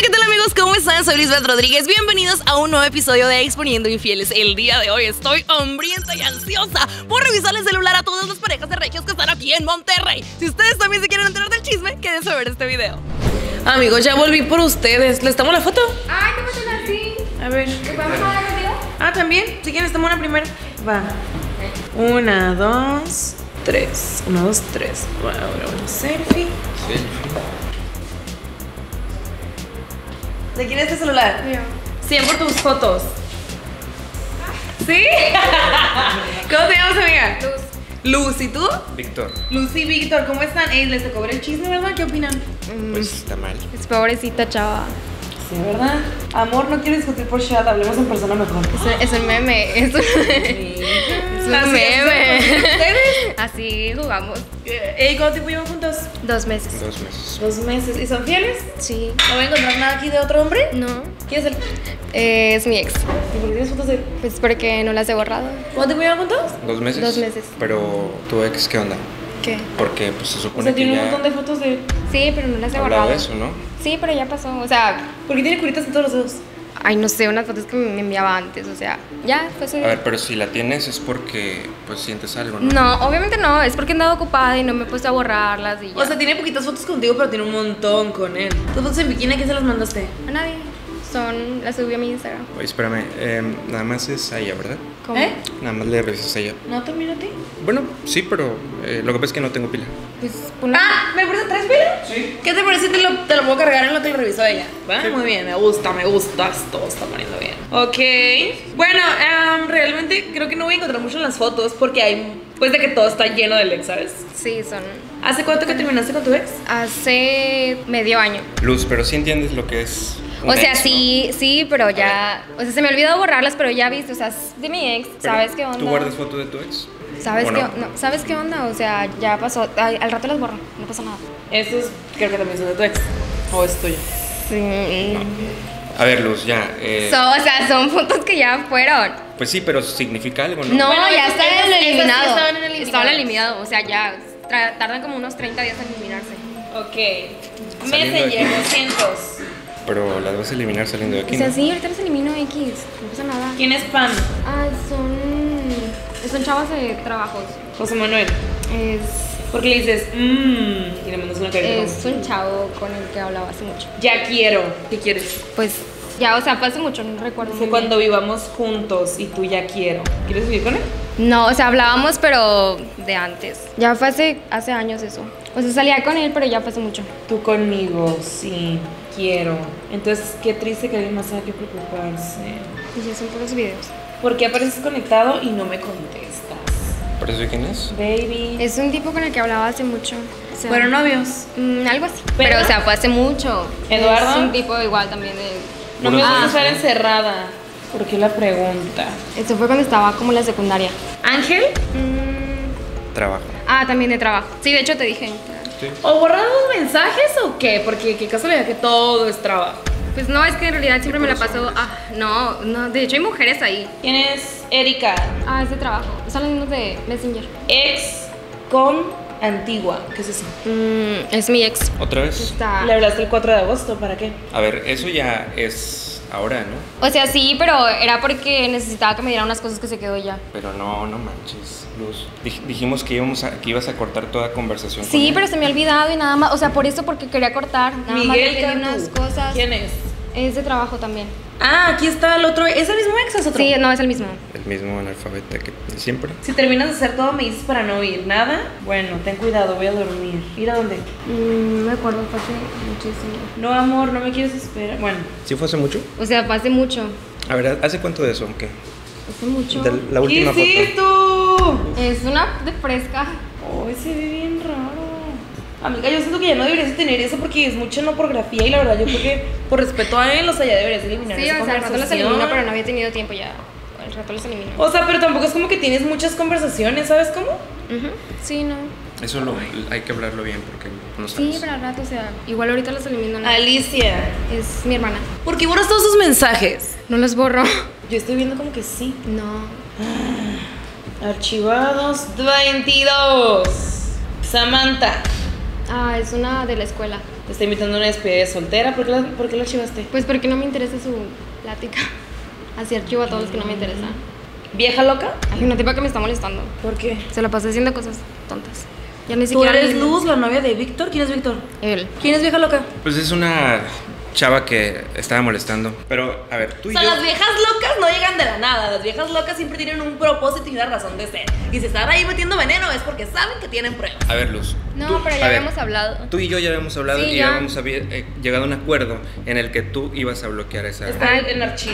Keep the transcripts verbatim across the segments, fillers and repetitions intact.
Hola, ¿qué tal amigos? ¿Cómo están? Soy Lisbeth Rodríguez. Bienvenidos a un nuevo episodio de Exponiendo Infieles. El día de hoy estoy hambrienta y ansiosa por revisar el celular a todas las parejas de regios que están aquí en Monterrey. Si ustedes también se quieren enterar del chisme, quédense a ver este video. Amigos, ya volví por ustedes. ¿Les tomo la foto? Ay, ¿cómo te la así? A ver. ¿Vamos a dar contigo? Ah, también. Si quieren, tomo una primera. Va. Una, dos, tres. Una, dos, tres. Bueno, ahora una selfie. Selfie. ¿De quién es este celular? Mío. cien por tus fotos. ¿Sí? ¿Cómo te llamas, amiga? Luz. Luz, ¿y tú? Víctor. Luz y Víctor, ¿cómo están? Ey, les tocó ver el chisme, ¿verdad? ¿Qué opinan? Pues está mal. Es pobrecita chava. Sí, ¿verdad? Amor, no quiero discutir por chat, hablemos en persona mejor. Es un, es un meme. Es un, es un Así meme. es, ¿ustedes? Así jugamos. Ey, ¿cuánto tiempo llevan juntos? Dos meses. Dos meses. Dos meses. ¿Y son fieles? Sí. ¿No voy a encontrar nada aquí de otro hombre? No. ¿Quién es él? Eh, es mi ex. ¿Y por qué tienes fotos de él? Pues porque no las he borrado. ¿Cuánto tiempo llevan juntos? ¿Dos meses? Dos meses. Pero tu ex, ¿qué onda? ¿Qué? Porque pues se O supone sea, que tiene un ya montón de fotos de él. Sí, pero no las he ha hablado borrado. de eso, ¿no? Sí, pero ya pasó. O sea, ¿Por qué tiene curitas en todos los dedos? ay, no sé, unas fotos que me enviaba antes. O sea, ya, pues. A ver, pero si la tienes es porque pues sientes algo, ¿no? No, obviamente no. Es porque he andado ocupada y no me he puesto a borrarlas y ya. O sea, tiene poquitas fotos contigo, pero tiene un montón con él. ¿Tus fotos en bikini a quién se las mandaste? A nadie. Son, las subí a mi Instagram. Oye, espérame, eh, nada más es a ella, ¿verdad? ¿Cómo? ¿Eh? Nada más le revisas a ella. ¿No termina a ti? Bueno, sí, pero eh, lo que pasa es que no tengo pila. Pues una... Ah, ¿me parece tres pilas? Sí. ¿Qué te parece si te lo, te lo puedo cargar en lo que lo revisó ella? ¿Va? Muy bien, me gusta, me gusta. Todo está poniendo bien. Ok. Bueno, um, realmente creo que no voy a encontrar mucho en las fotos porque hay, pues de que todo está lleno del ex, ¿sabes? Sí, son... ¿Hace cuánto que terminaste con tu ex? Hace medio año. Luz, pero sí entiendes lo que es un O sea, ex, ¿no? sí, sí, pero ya... O sea, se me olvidó borrarlas, pero ya viste, o sea, es de mi ex. Pero, ¿Sabes qué onda? ¿Tú guardas foto de tu ex? ¿Sabes ¿O qué, no? no, ¿Sabes qué onda? O sea, ya pasó. Ay, al rato las borro, no pasa nada. Eso es, creo que también son de tu ex. ¿O es tuyo? Sí. A ver, Luz, ya. Eh, So, o sea, son fotos que ya fueron. pues sí, pero significa algo, ¿no? No, Bueno, ya esas- están en esas- el esas sí eliminado. estaban en el eliminado. Estaban eliminados, o sea, ya tra- tardan como unos treinta días en eliminarse. Ok. Saliendo de Messenger, aquí. doscientos. Pero las vas a eliminar saliendo de aquí, O sea, ¿no? sí, ahorita los elimino X, no pasa nada. ¿Quién es Pan? Ah, son. Son chavas de trabajos. José Manuel. Es. Porque le dices, mmm, y le mandas una carita. Es un chavo con el que hablaba hace mucho. Ya quiero. ¿Qué quieres? Pues ya, o sea, fue hace mucho, no recuerdo. Fue muy cuando bien. vivamos juntos y tú ya quiero. ¿Quieres vivir con él? No, o sea, hablábamos, pero de antes. Ya fue hace, hace años eso. O sea, salía con él, pero ya fue hace mucho. Tú conmigo, sí, quiero. Entonces, qué triste que alguien más tenga que preocuparse. Y ya son puros videos. ¿Por qué apareces conectado y no me contestas? ¿Por eso quién es? Baby. Es un tipo con el que hablaba hace mucho. O sea, ¿Fueron novios? mm, algo así. ¿Pero? Pero, o sea, fue hace mucho. ¿Eduardo? Es un tipo igual también de. No me Puros gusta novios, estar ¿no? encerrada. ¿Por qué la pregunta? Eso fue cuando estaba como en la secundaria. ¿Ángel? Mm, Trabajo. ah, también de trabajo. Sí, de hecho te dije. Sí. ¿O borrar los mensajes o qué? Porque qué casualidad que todo es trabajo. Pues no, es que en realidad siempre me la puros paso. hombres. Ah, no, no, de hecho hay mujeres ahí. ¿Quién es Erika? Ah, es de trabajo. Son los mismos de Messenger. Ex con antigua. ¿Qué es eso? Mm, es mi ex. ¿Otra vez? Está. Le hablaste el cuatro de agosto, ¿para qué? A ver, eso ya es ahora, ¿no? O sea, sí, pero era porque necesitaba que me diera unas cosas que se quedó ya. Pero no, no manches, Luz. Dij- dijimos que, íbamos a, que ibas a cortar toda conversación con Sí, él. pero se me ha olvidado y nada más. O sea, por eso, porque quería cortar. Nada más le pedí Cantú. unas cosas. ¿Quién es? Es de trabajo también. Ah, aquí está el otro. ¿Es el mismo ex o es otro? Sí, no, es el mismo. El mismo analfabeta que de siempre. Si terminas de hacer todo, me dices para no ir. ¿Nada? Bueno, ten cuidado, voy a dormir. ¿Ir a dónde? Mm, me acuerdo, fue hace muchísimo. No, amor, no me quieres esperar. Bueno, ¿Sí fue hace mucho? O sea, fue hace mucho. A ver, ¿hace cuánto de eso? ¿Qué? Hace mucho. De la última ¿qué es esto? Es una de fresca. Ay, se ve bien raro. Amiga, yo siento que ya no deberías de tener eso porque es mucha no pornografía y la verdad yo creo que por respeto a él, o sea, ya deberías de eliminar Sí, esa o sea, al rato los conversación. elimino, pero no había tenido tiempo ya. Al rato los elimino. O sea, pero tampoco es como que tienes muchas conversaciones, ¿sabes cómo? Ujú, sí, no. Eso lo, hay que hablarlo bien porque no Sí, sabes. pero al rato, o sea, igual ahorita los elimino. ¿no? Alicia, Es mi hermana. ¿por qué borras todos sus mensajes? No los borro. Yo estoy viendo como que sí. No. Archivados veintidós. Samantha. Ah, es una de la escuela. Te está invitando a una despedida de soltera. ¿Por qué la, por qué la archivaste? Pues porque no me interesa su plática. Así archivo a todos los que no me interesan. ¿Vieja loca? Hay una tipa que me está molestando. ¿Por qué? Se la pasé haciendo cosas tontas. Ya ni ¿Tú siquiera. eres Luz, la novia de Víctor? ¿Quién es Víctor? Él. ¿Quién es vieja loca? Pues es una chava que estaba molestando. Pero, a ver, tú O y sea, yo... las viejas locas no llegan de la nada. Las viejas locas siempre tienen un propósito y una razón de ser. Y si están ahí metiendo veneno es porque saben que tienen pruebas. A ver, Luz. No, tú- pero a ya ver, habíamos hablado. Tú y yo ya habíamos hablado Sí, y ya. habíamos habi- eh, llegado a un acuerdo en el que tú ibas a bloquear esa... Está en el archivo.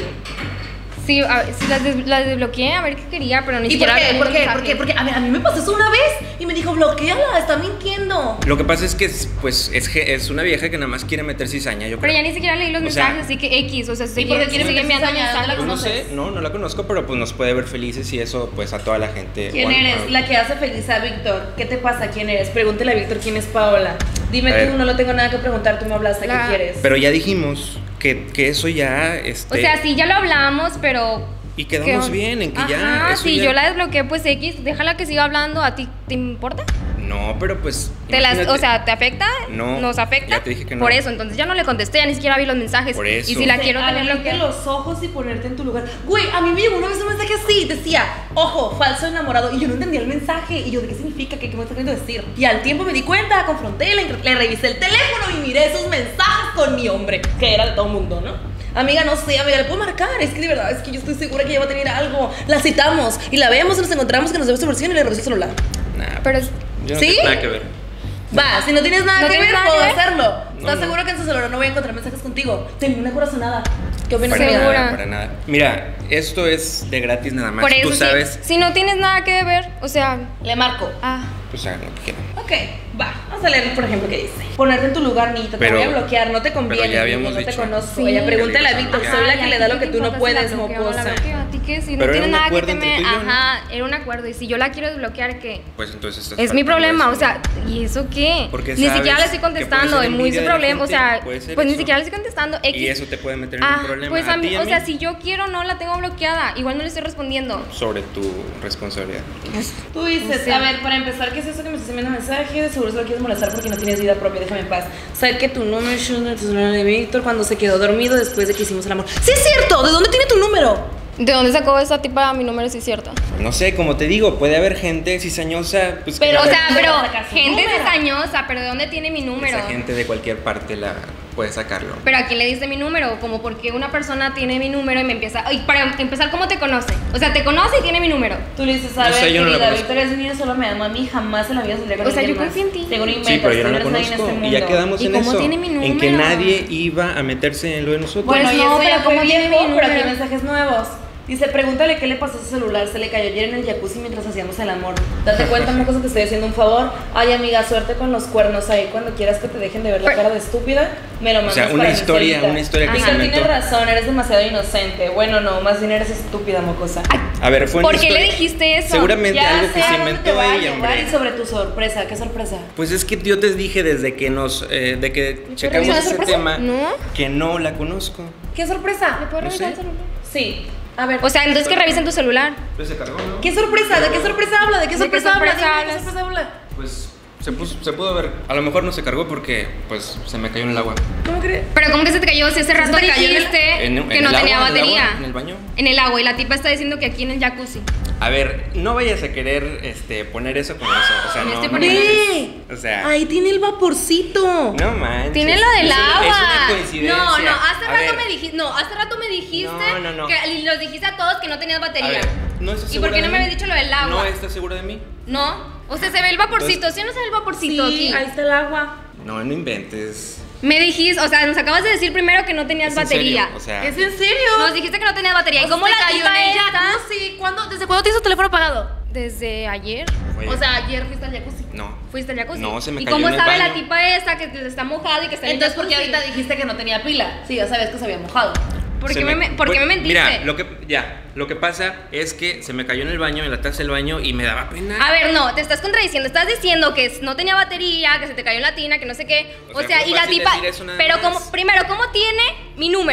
Sí, a ver, sí las, des- las desbloqueé a ver qué quería, pero ni ¿Y por siquiera. qué? leí ¿Por los qué? mensajes. ¿Por qué? Porque a mí, a mí me pasó eso una vez y me dijo, bloqueala, está mintiendo. Lo que pasa es que es, pues, es, ge- es una vieja que nada más quiere meter cizaña, yo Pero creo. ya ni siquiera leí los O sea, mensajes, así que X, o sea, sigue, por qué quiere sigue meter enviando cizaña? ¿Dónde la mensajes. Pues no sé, conoces? no, no la conozco, pero pues nos puede ver felices y eso pues a toda la gente. ¿Quién Bueno, eres? bueno. La que hace feliz a Víctor. ¿Qué te pasa? ¿Quién eres? Pregúntale a Víctor quién es Paola. Dime A tú, ver. no lo tengo nada que preguntar, tú me hablaste, La- ¿qué quieres? Pero ya dijimos que, que eso ya, este... O sea, sí, ya lo hablamos, pero. Y quedamos ¿qué? bien en que Ajá, ya... eso si ya- yo la desbloqueé, pues X, déjala que siga hablando, ¿a ti te importa? No, pero pues... ¿Te las, imagínate. o sea, ¿te afecta? No, ¿Nos afecta? ya te dije que no. Por eso, entonces ya no le contesté, ya ni siquiera vi los mensajes. Por eso. Y si la Dice, quiero tener abrirte bloqueada. los ojos y ponerte en tu lugar. Güey, a mí me llegó una vez un mensaje así, decía, ojo, falso enamorado. Y yo no entendía el mensaje. Y yo, ¿de qué significa? ¿Qué, qué me está queriendo decir? Y al tiempo me di cuenta, confronté, le, le revisé el teléfono y miré esos mensajes con mi hombre, que era de todo mundo, ¿no? Amiga, no sé, amiga, le puedo marcar. Es que de verdad, es que yo estoy segura que ella va a tener algo. La citamos y la vemos y nos encontramos que nos debe su versión y le reviso el celular. Nah, Pero es- yo no ¿Sí? tengo nada que ver. Va, si no tienes nada ¿No que tienes ver, nada puedo que ver? hacerlo. No, ¿Estás no. seguro que en su celular no voy a encontrar mensajes contigo? Tengo una corazonada. ¿Qué opinas, Para amiga? Segura. nada, para nada. Mira, esto es de gratis nada más. Por eso, Tú si- sabes... Si, no tienes nada que ver, o sea. Le marco. Ah. Pues hagan lo que quieran. Ok, va. Vamos a leer, por ejemplo, qué dice. Ponerte en tu lugar, niñita. Te Pero- voy a bloquear. No te conviene. pero ya niña, habíamos no te dicho. conozco. Sí. Ella, pregúntale a Ya Víctor. habíamos Soy la Ay, que ¿a le ti da qué lo que te tú no importa si la puedes, bloqueo o no la mocosa. bloqueo? ¿A ti qué? Si no Pero era tienes un nada que acuerdo entre temer. tú y yo, ¿no? Ajá, era un acuerdo. Y si yo la quiero desbloquear, ¿qué? Pues entonces estás Es mi faltando problema, eso, o sea, ¿y eso qué? Porque Ni sabes siquiera le estoy que puede contestando, ser es muy envidia su de la problema, o gente, sea, puede ser pues ni eso. siquiera le estoy contestando. X. Y eso te puede meter en un Ah, problema pues a a mí, ti y a o sea, mí. si yo quiero no la tengo bloqueada, igual no le estoy respondiendo. Sobre tu responsabilidad. Tú dices, O sea- a ver, para empezar, ¿qué es eso que me estás enviando mensajes? Seguro se lo quieres molestar porque no tienes vida propia, déjame en paz. Saber que tu número es tu celular de Víctor cuando se quedó dormido después de que hicimos el amor. ¡Sí es cierto! ¿De dónde tiene tu número? ¿De dónde sacó esa tipa mi número si es cierto? No sé, como te digo, puede haber gente cizañosa, pues Pero, que O sea, ¿de pero dónde saca su gente número? cizañosa, pero ¿de dónde tiene mi número? esa gente de cualquier parte la puede sacarlo. Pero ¿a quién le diste mi número? Como porque una persona tiene mi número y me empieza... Y para empezar, ¿cómo te conoce? O sea, te conoce y tiene mi número. Tú le dices, a No ver, sé, yo no la querida, conozco. Víctor es mío, solo me ama a mí, jamás en la vida saldría con O sea, alguien yo más. confío en ti. Seguro Sí, inventas, pero yo no tú la eres nadie en conozco. este Y ya mundo. quedamos ¿Y en cómo eso. tiene mi En que número? nadie iba a meterse en lo de nosotros. Bueno, Pues y no, eso pero ya fue ¿cómo tiene viejo, mi pero aquí hay número? mensajes nuevos. Dice, pregúntale qué le pasó a su celular. Se le cayó ayer en el jacuzzi mientras hacíamos el amor. Date cuenta, una cosa, te estoy haciendo un favor. Ay, amiga, suerte con los cuernos ahí. Cuando quieras que te dejen de ver la Pero- cara de estúpida, me lo O mandas sea, una para mi historia, celita. una historia que Víctor, se inventó. tienes razón, eres demasiado inocente. Bueno, no, más bien eres estúpida, mocosa. A ver, fue una ¿Por qué le historia- dijiste eso? Seguramente Ya algo sé que a se dónde te inventó va a ella, llevar hombre. y sobre tu sorpresa. ¿Qué sorpresa? Pues es que yo te dije desde que nos, eh, de que checamos revisar la ese sorpresa? tema, ¿No? que no la conozco. ¿Qué sorpresa? ¿Le puedo No revisar sé. el celular? Sí. A ver. O sea, entonces que revisen tu celular. Pues se cargó, ¿no? ¿Qué sorpresa? ¿De qué sorpresa habla? ¿De qué ¿De qué sorpresa habla? sorpresa Dime, ¿de qué hablas? sorpresa habla? Pues se, puso, se pudo ver. A lo mejor no se cargó porque pues se me cayó en el agua. ¿Cómo crees? Pero ¿cómo que se te cayó? Si hace rato te cayó en el- dijiste En- en que el no agua, tenía en el batería. agua, en el baño. En el agua. Y la tipa está diciendo que aquí en el jacuzzi. A ver, no vayas a querer este, poner eso con eso. O sea, Me no. estoy no poniendo- manches. ¡Ve! O sea, Ahí tiene el vaporcito. no manches. Tiene lo del Es una- agua. Es una coincidencia. No, no, hace A rato ver, me dijiste, no, hace rato me dijiste No, no, no. que y los dijiste a todos que no tenías A batería. ver, ¿no estás ¿Y segura por qué de no me mí? habías dicho lo del agua? ¿No estás segura de mí? No, o sea, se ve el vaporcito, ¿sí o no se ve el vaporcito Sí, aquí? ahí está el agua. No, no inventes. Me dijiste, o sea, nos acabas de decir primero que no tenías ¿Es en batería. serio? O sea, ¿Es en serio? Nos dijiste que no tenías batería. ¿Y O sea, cómo te la cayó tipa en el esta? jacuzzi. ¿Cuándo? ¿Desde cuándo tienes tu teléfono apagado? Desde ayer. oye, O sea, ayer fuiste al jacuzzi. no. Fuiste al jacuzzi. No, se me ¿Y cayó cómo en el sabe la baño. tipa esta que está mojada y que está en el Entonces, ¿por qué jacuzzi? ahorita dijiste que no tenía pila? Sí, ya sabías que se había mojado. ¿Por Se qué me, me- ¿por qué me pues, mentiste? Mira, lo que, ya, lo que pasa es que se me cayó en el baño, en la taza del baño y me daba pena. A ver, no, te estás contradiciendo. Estás diciendo que no tenía batería, que se te cayó en la tina, que no sé qué. O O, sea, sea, fue y la fácil tipa. decir eso nada Pero más. como, primero, ¿cómo tiene mi número?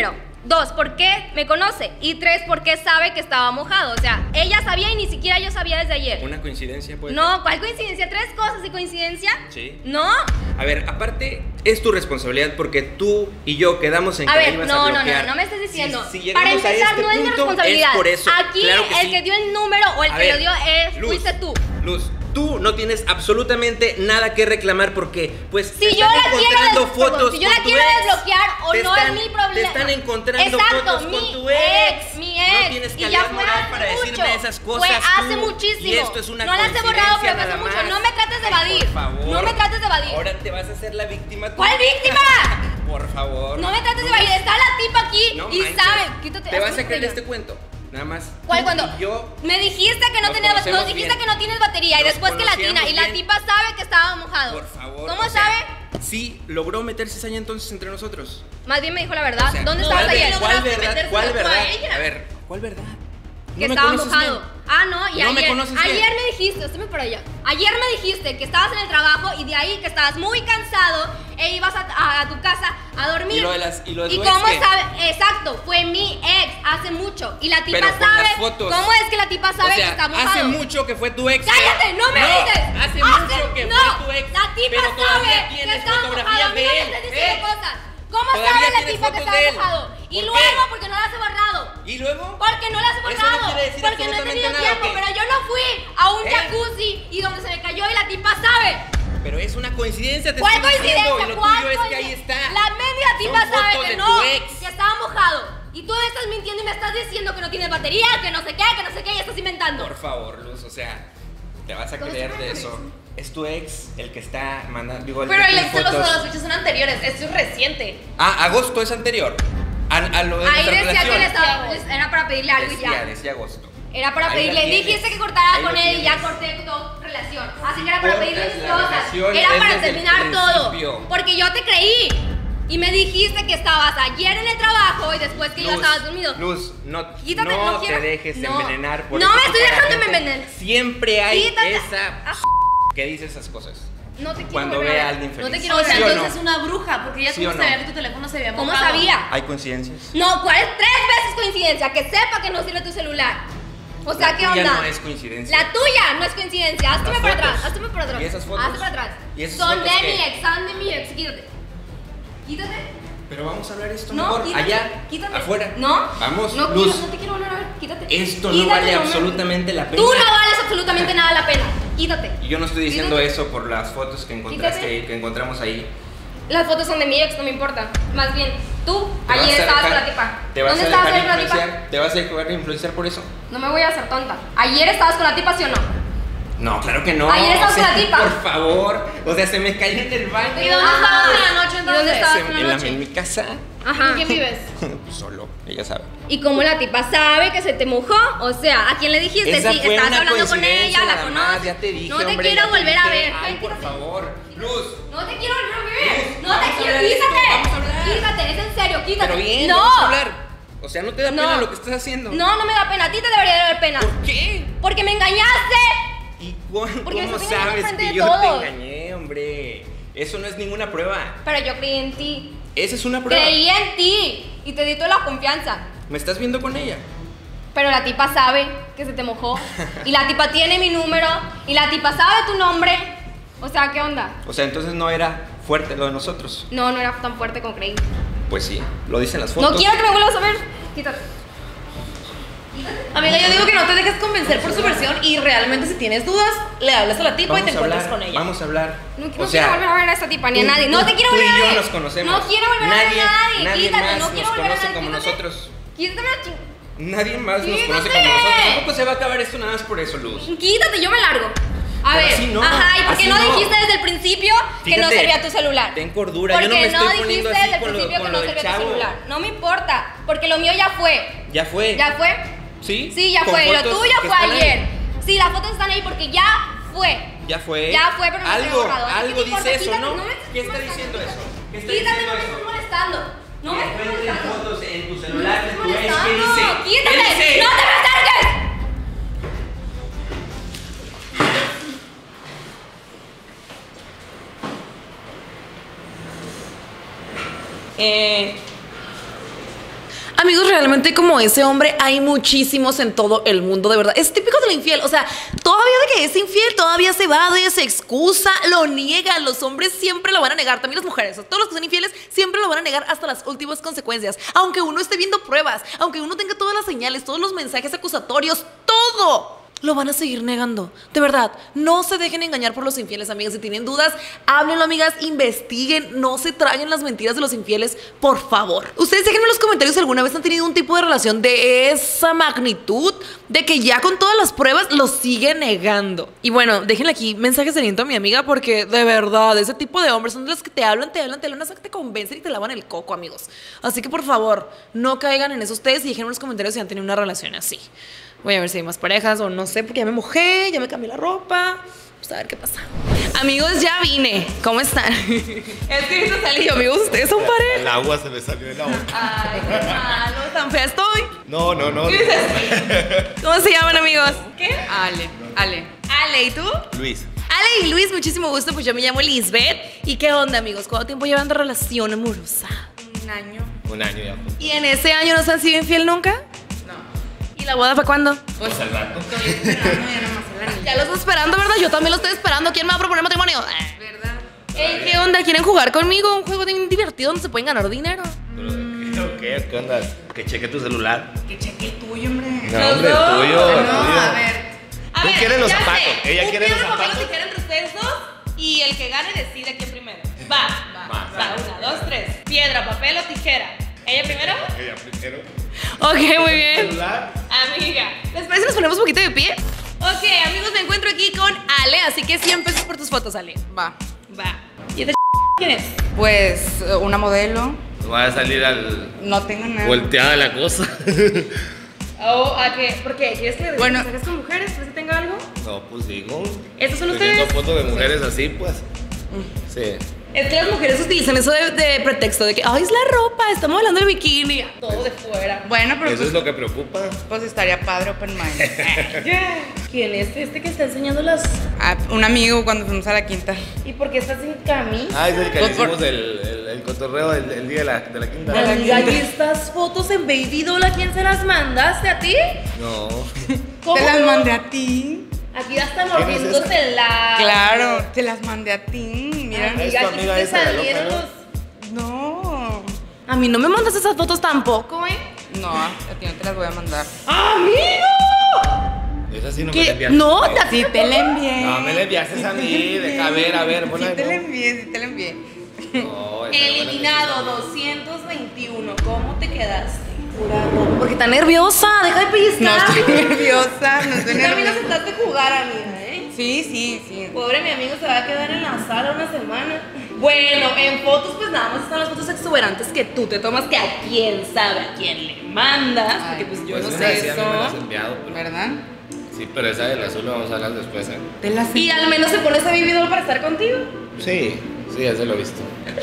Dos, ¿por qué me conoce? Y tres, ¿por qué sabe que estaba mojado? O sea, ella sabía y ni siquiera yo sabía desde ayer. ¿Una coincidencia puede No, ¿cuál coincidencia? ¿Tres cosas y coincidencia? Sí. No. A ver, aparte, es tu responsabilidad porque tú y yo quedamos en A que ver, la ibas no, a no, no, bloquear. no me estés diciendo. Si, si Para llegamos a empezar, este no es mi punto, responsabilidad. es por eso. Aquí Claro que el sí. que dio el número o el A que ver, lo dio es, Luz, fuiste tú. Luz, tú no tienes absolutamente nada que reclamar porque, pues, Si te yo están la quiero, encontrando des- fotos perdón, si yo con la tu quiero ex. desbloquear o Te no están- es mi problema. Te están encontrando Exacto, fotos mi con tu ex. ex, mi No ex. tienes Y ya calidad fue moral hace para mucho. decirme esas cosas. Fue hace tú. muchísimo. Y esto es una no las he borrado, pero fue hace coincidencia mucho. nada No más. me trates de Ay, evadir. por favor. No me trates de evadir. Ahora te vas a hacer la víctima tú. ¿Cuál víctima? Por favor. No me trates de evadir. Está la tipa aquí No y manches. sabe. Quítate. Te vas a asústate creer ya. este cuento. Nada más. ¿Cuál Tú cuando? y yo Me dijiste que no nos tenías conocemos nos dijiste bien. que no tienes batería y Nos después que la tina conocíamos y la bien. tipa sabe que estaba mojado. Por favor. ¿Cómo o sea, sabe? Sí, logró meter cizaña entonces entre nosotros. Más bien me dijo la verdad. O sea, ¿Dónde ¿cuál estabas ver- ayer? ¿Cuál Lograste verdad? metérselo ¿Cuál tú a verdad? ella. A ver, ¿cuál verdad? Que No me estaba conoces mojado. bien. Ah, no, y No me ayer, conoces bien. ayer me dijiste, usted me para allá. Ayer me dijiste que estabas en el trabajo y de ahí que estabas muy cansado e ibas a, a- a tu casa a dormir. ¿Y lo de las- y lo de tu ex cómo qué? sabe, exacto, fue mi ex hace mucho. Y la tipa Pero por sabe. las fotos. ¿Cómo es que la tipa sabe O sea, que está mojado? hace mucho que fue tu ex. ¡Cállate! ¡No me grites! Hace mucho que no, fue tu ex. La tipa pero sabe todavía que tienes está fotografías mojado. A mí de no me él. estés diciendo ¿eh? cosas. ¿Cómo Todavía sabe la tienes tipa que fotos está de él. mojado? Y ¿Por luego, qué? porque no las he borrado. ¿Y luego? Porque no las he Eso no borrado. quiere decir Porque no he absolutamente tenido nada, tiempo. ¿o qué? Pero yo no fui a un ¿Eh? jacuzzi y donde se me cayó y la tipa sabe. Pero es una coincidencia, te ¿Cuál estoy diciendo, coincidencia? y lo ¿Cuál tuyo es que ahí coincidencia? está. La media tipa Son sabe fotos que de no, tu ex. que estaba mojado. Y tú estás mintiendo y me estás diciendo que no tienes batería, que no sé qué, que no sé qué, y estás inventando. Por favor, Luz, o sea, te vas a ¿Cómo creer se de llama eso. Es tu ex el que está mandando, digo, el Pero que el tiene ex de los fotos. las fechas son anteriores. Esto es reciente. Ah, agosto es anterior. A, a lo de Ahí nuestra decía que relación. le estaba, era para pedirle algo y Decía, ya. decía agosto. Era para Ahí la pedirle, tienes. dijiste que cortara Ahí con lo él y ya tienes. corté toda relación. Así que era para Cortas pedirle mis la cosas. relación Era es para desde el terminar todo. principio. Porque yo te creí. Y me dijiste que estabas ayer en el trabajo y después que yo Luz, estabas dormido. Luz, no, Quítate, no, no quiero- te dejes no. envenenar por No ese me tipo estoy de dejando gente. envenenar. Siempre hay Quítate. esa Ah, que dice esas cosas. No te quiero Cuando volver ve a a ver. alguien No feliz. te quiero O volver sea, a ¿Sí o ver. no? entonces es una bruja, porque ella ¿Sí cómo o no? sabía que tu teléfono se había ¿Cómo mojado. sabía? ¿Hay coincidencias? No, ¿cuál es tres veces coincidencia? Que sepa que no sirve tu celular. O sea, La ¿qué tuya onda? no es coincidencia. La tuya no es coincidencia. Hazte Las para fotos. atrás, hazte para atrás. ¿Y esas fotos? Hazte para atrás. ¿Y esas Son fotos de qué? mi ex, son de mi ex. Quítate. Quítate. Pero vamos a hablar esto No, mejor. quítate. Allá, Quítate. afuera. No. Vamos, No, Luz. quiero, no te quiero volver a ver. Quítate. Esto no Quítate, vale no me- absolutamente la pena. Tú no vales absolutamente nada la pena. Quítate. Y yo no estoy diciendo Quítate. eso por las fotos que encontraste, Quítate. que encontramos ahí. Las fotos son de mi ex, no me importa. Más bien, tú ¿Te vas ayer a estabas con dejar- la tipa. ¿Te vas ¿Dónde a estabas dejar ayer con la tipa? influenciar? ¿Te vas a dejar influenciar por eso? No me voy a hacer tonta. ¿Ayer estabas con la tipa, sí o no? No, claro que no. Ayer estabas o sea, con la tipa. Por favor. O sea, se me cayó en el baño. ¿Y dónde estabas en la noche ¿Y dónde entonces? estabas Se- en la en, la- noche? en mi casa. Ajá. ¿Con quién vives? Pues solo, ella sabe. ¿Y cómo la tipa sabe que se te mojó? O sea, ¿a quién le dijiste? Esa Sí, fue estabas una hablando con coincidencia ella, la nada conoces. más, ya te dije, no te hombre, quiero ya te volver a dije. ver. Ay, Ven, por quítate. favor. Luz. No te quiero volver a ver. Luz, No vamos te a quiero. hablar de esto, Quítate. vamos a hablar. Quítate, es en serio, quítate. Pero bien, no. vamos a hablar. O sea, ¿no te da No. pena lo que estás haciendo? No, no me da pena. A ti te debería de dar pena. ¿Por qué? Porque me engañaste. ¿Y cu- Porque me cómo estás engañando sabes enfrente que de yo todos. te engañé, hombre? Eso no es ninguna prueba. Pero yo creí en ti. Esa es una prueba. Creí en ti. Y te di toda la confianza. ¿Me estás viendo con ella? Pero la tipa sabe que se te mojó. Y la tipa tiene mi número. Y la tipa sabe tu nombre. O sea, ¿qué onda? O sea, entonces no era fuerte lo de nosotros. No, no era tan fuerte como creí. Pues sí, lo dicen las fotos. No quiero que me vuelvas a ver. Quítate. Amiga, yo digo que no te dejes convencer por su versión y realmente si tienes dudas, le hablas a la tipa y Vamos te a encuentras hablar, con ella. Vamos a hablar. No, no o quiero sea, volver a ver a esta tipa ni a tú- nadie. No tú- te quiero tú volver a y ver. yo nos conocemos. No quiero volver nadie, a ver a nadie. Nadie Quítate, más no quiero nos volver a conoce ver. como Quítate. nosotros. Quítate la ching... Nadie más nos ¡Quítate! conoce como nosotros. Tampoco se va a acabar esto nada más por eso, Luz. Quítate, yo me largo. A Pero ver, así no, ajá, ¿y por qué así no, no. dijiste desde el principio que no Fíjate, servía tu celular? ten cordura, Porque yo no me estoy no poniendo dijiste así desde el con lo- principio con que lo no del servía tu chavo. celular. No me importa, porque lo mío ya fue. Ya fue. ¿Ya fue? ¿Sí? Sí, ya Con fue. Y lo fotos tuyo que fue están ahí. ayer. Sí, las fotos están ahí porque ya fue. Ya fue. Ya fue, pero no se había algo, borrado. Así que algo te importa, dice eso, quítate, ¿no? no me estés ¿Qué está molestando. diciendo eso? ¿Qué está Quítate, diciendo no me eso? estés molestando. No me estés Encuentren molestando. fotos en tu No me celular de estés tu ex. ¿Qué molestando. dice? Quítate. ¿Qué dice? ¡No te me acerques! Eh, Amigos, realmente como ese hombre hay muchísimos en todo el mundo, de verdad. Es típico de la infiel, o sea, todavía de que es infiel, todavía se evade, se excusa, lo niega. Los hombres siempre lo van a negar, también las mujeres, todos los que son infieles siempre lo van a negar hasta las últimas consecuencias. Aunque uno esté viendo pruebas, aunque uno tenga todas las señales, todos los mensajes acusatorios, todo lo van a seguir negando. De verdad, no se dejen engañar por los infieles, amigas. Si tienen dudas, háblenlo, amigas, investiguen, no se traguen las mentiras de los infieles, por favor. Ustedes déjenme en los comentarios si alguna vez han tenido un tipo de relación de esa magnitud, de que ya con todas las pruebas lo sigue negando. Y bueno, déjenle aquí mensajes de aliento a mi amiga, porque de verdad, ese tipo de hombres son de los que te hablan, te hablan, te hablan, hasta que te convencen y te lavan el coco, amigos. Así que por favor, no caigan en eso ustedes y déjenme en los comentarios si han tenido una relación así. Voy a ver si hay más parejas o no sé, porque ya me mojé, ya me cambié la ropa. Vamos a ver qué pasa. Amigos, ya vine. ¿Cómo están? Es que esto salió, amigos, ustedes son pareja. El agua se me salió de la boca. Ay, qué malo, tan fea estoy. No, no, no. ¿Qué dices? ¿Cómo se llaman, amigos? ¿Qué? Ale, Ale. Ale, ¿y tú? Luis. Ale y Luis, muchísimo gusto, pues yo me llamo Lisbeth. ¿Y qué onda, amigos? ¿Cuánto tiempo llevan de relación amorosa? Un año. Un año ya. ¿Y en ese año no se han sido infiel nunca? ¿Y la boda fue cuándo? Pues al rato. Estoy esperando ya nomás el anillo. Ya lo estoy esperando, ¿verdad? Yo también lo estoy esperando. ¿Quién me va a proponer matrimonio? ¿Verdad? Ey, ¿qué onda? ¿Quieren jugar conmigo? Un juego bien divertido donde se pueden ganar dinero. ¿Pero qué? ¿Qué onda? Que cheque tu celular. Que cheque el tuyo, hombre. No, hombre, el dos. tuyo, el No, tuyo. a ver. A Tú ver, quieres los ya zapatos, sé. ella Un quiere los piedra, papel o zapatos. tijera entre ustedes dos y el que gane decide quién primero. Va, va, Va. va. Una, dos, tres. Piedra, papel o tijera. ¿Ella primero? Ella primero. Ok, muy bien. Celular. Amiga, ¿les parece que nos ponemos un poquito de pie? Ok, amigos, me encuentro aquí con Ale, así que cien pesos por tus fotos, Ale. Va. Va. ¿Y esta quién es? Pues eh, una modelo. Va a salir al. No tengo nada. Volteada la cosa. Oh, ¿a qué? ¿Por qué? ¿Quieres que le Bueno. mensajes con mujeres? ¿Crees que tenga algo? No, pues digo. ¿Estos son Teniendo ustedes? fotos de mujeres así, pues. Sí. Es que las mujeres utilizan eso de, de pretexto de que, ay, es la ropa, estamos hablando de bikini. Todo de fuera. Bueno, pero Eso pues, es lo que preocupa. pues estaría padre open mind. ¿Quién es este que está enseñando las...? Ah, un amigo cuando fuimos a la quinta. ¿Y por qué estás sin camisa? Ah, es el que le Pues por- hicimos el, el, el cotorreo el, el día de la, de la quinta. De la Amiga, quinta. ¿y estas fotos en Baby Doll a quién se las mandaste? ¿A ti? No. ¿Cómo Te las no? mandé a ti. Aquí ya está ¿Quién es mordiéndose la... Claro, te las mandé a ti. Mira. Ay, Amiga, tu aquí amiga te esa, la salieron loca, los... No. A mí no me mandas esas fotos tampoco, ¿eh? No, a ti no te las voy a mandar. ¡Amigo! Esa sí no me ¿Qué? la enviaste. No, Ay, te- Sí te la envié. No, me la enviaste a mí. Deja ver, a ver, ponla Sí ahí, te la ¿no? envié, sí te la envié. No, esa Eliminado doscientos veintiuno. ¿Cómo te quedaste? Pura ropa. Porque está nerviosa, deja de No pellizcar. estoy nerviosa, no estoy Tú también nerviosa. aceptaste jugar, amiga, ¿eh? Sí, sí, sí. Pobre mi amigo se va a quedar en la sala una semana. Bueno, en fotos pues nada más están las fotos exuberantes que tú te tomas, que a quién sabe, a quién le mandas, porque pues yo Pues no esa sé sí a mí me la has eso. enviado, pero- ¿Verdad? Sí, pero esa del azul la vamos a hablar después, ¿eh? Te las Y al menos se pone ese Baby Doll para estar contigo. Sí, sí, ya se lo he visto.